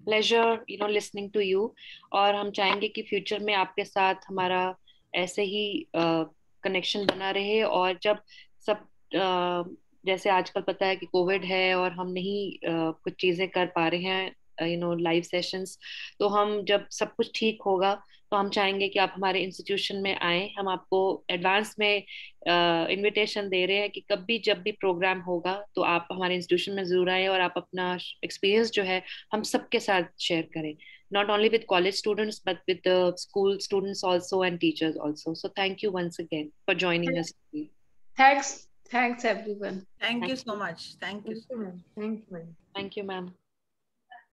pleasure listening to you. और हम चाहेंगे कि future में आपके साथ हमारा ऐसे ही connection बना रहे, और जब सब जैसे आजकल पता है कि कोविड है और हम नहीं कुछ चीजें कर पा रहे हैं लाइव सेशंस, तो हम जब सब कुछ ठीक होगा तो हम चाहेंगे कि आप हमारे इंस्टीट्यूशन में आए। हम आपको एडवांस में इनविटेशन दे रहे हैं कि कभी जब भी प्रोग्राम होगा तो आप हमारे इंस्टीट्यूशन में जरूर आए और आप अपना एक्सपीरियंस जो है हम सबके साथ शेयर करें, not only with college students but with the school students also and teachers also. So thank you once again for joining us today. Thanks everyone. Thank you so much. Thank you. Thank you, ma'am. Thank you, ma'am.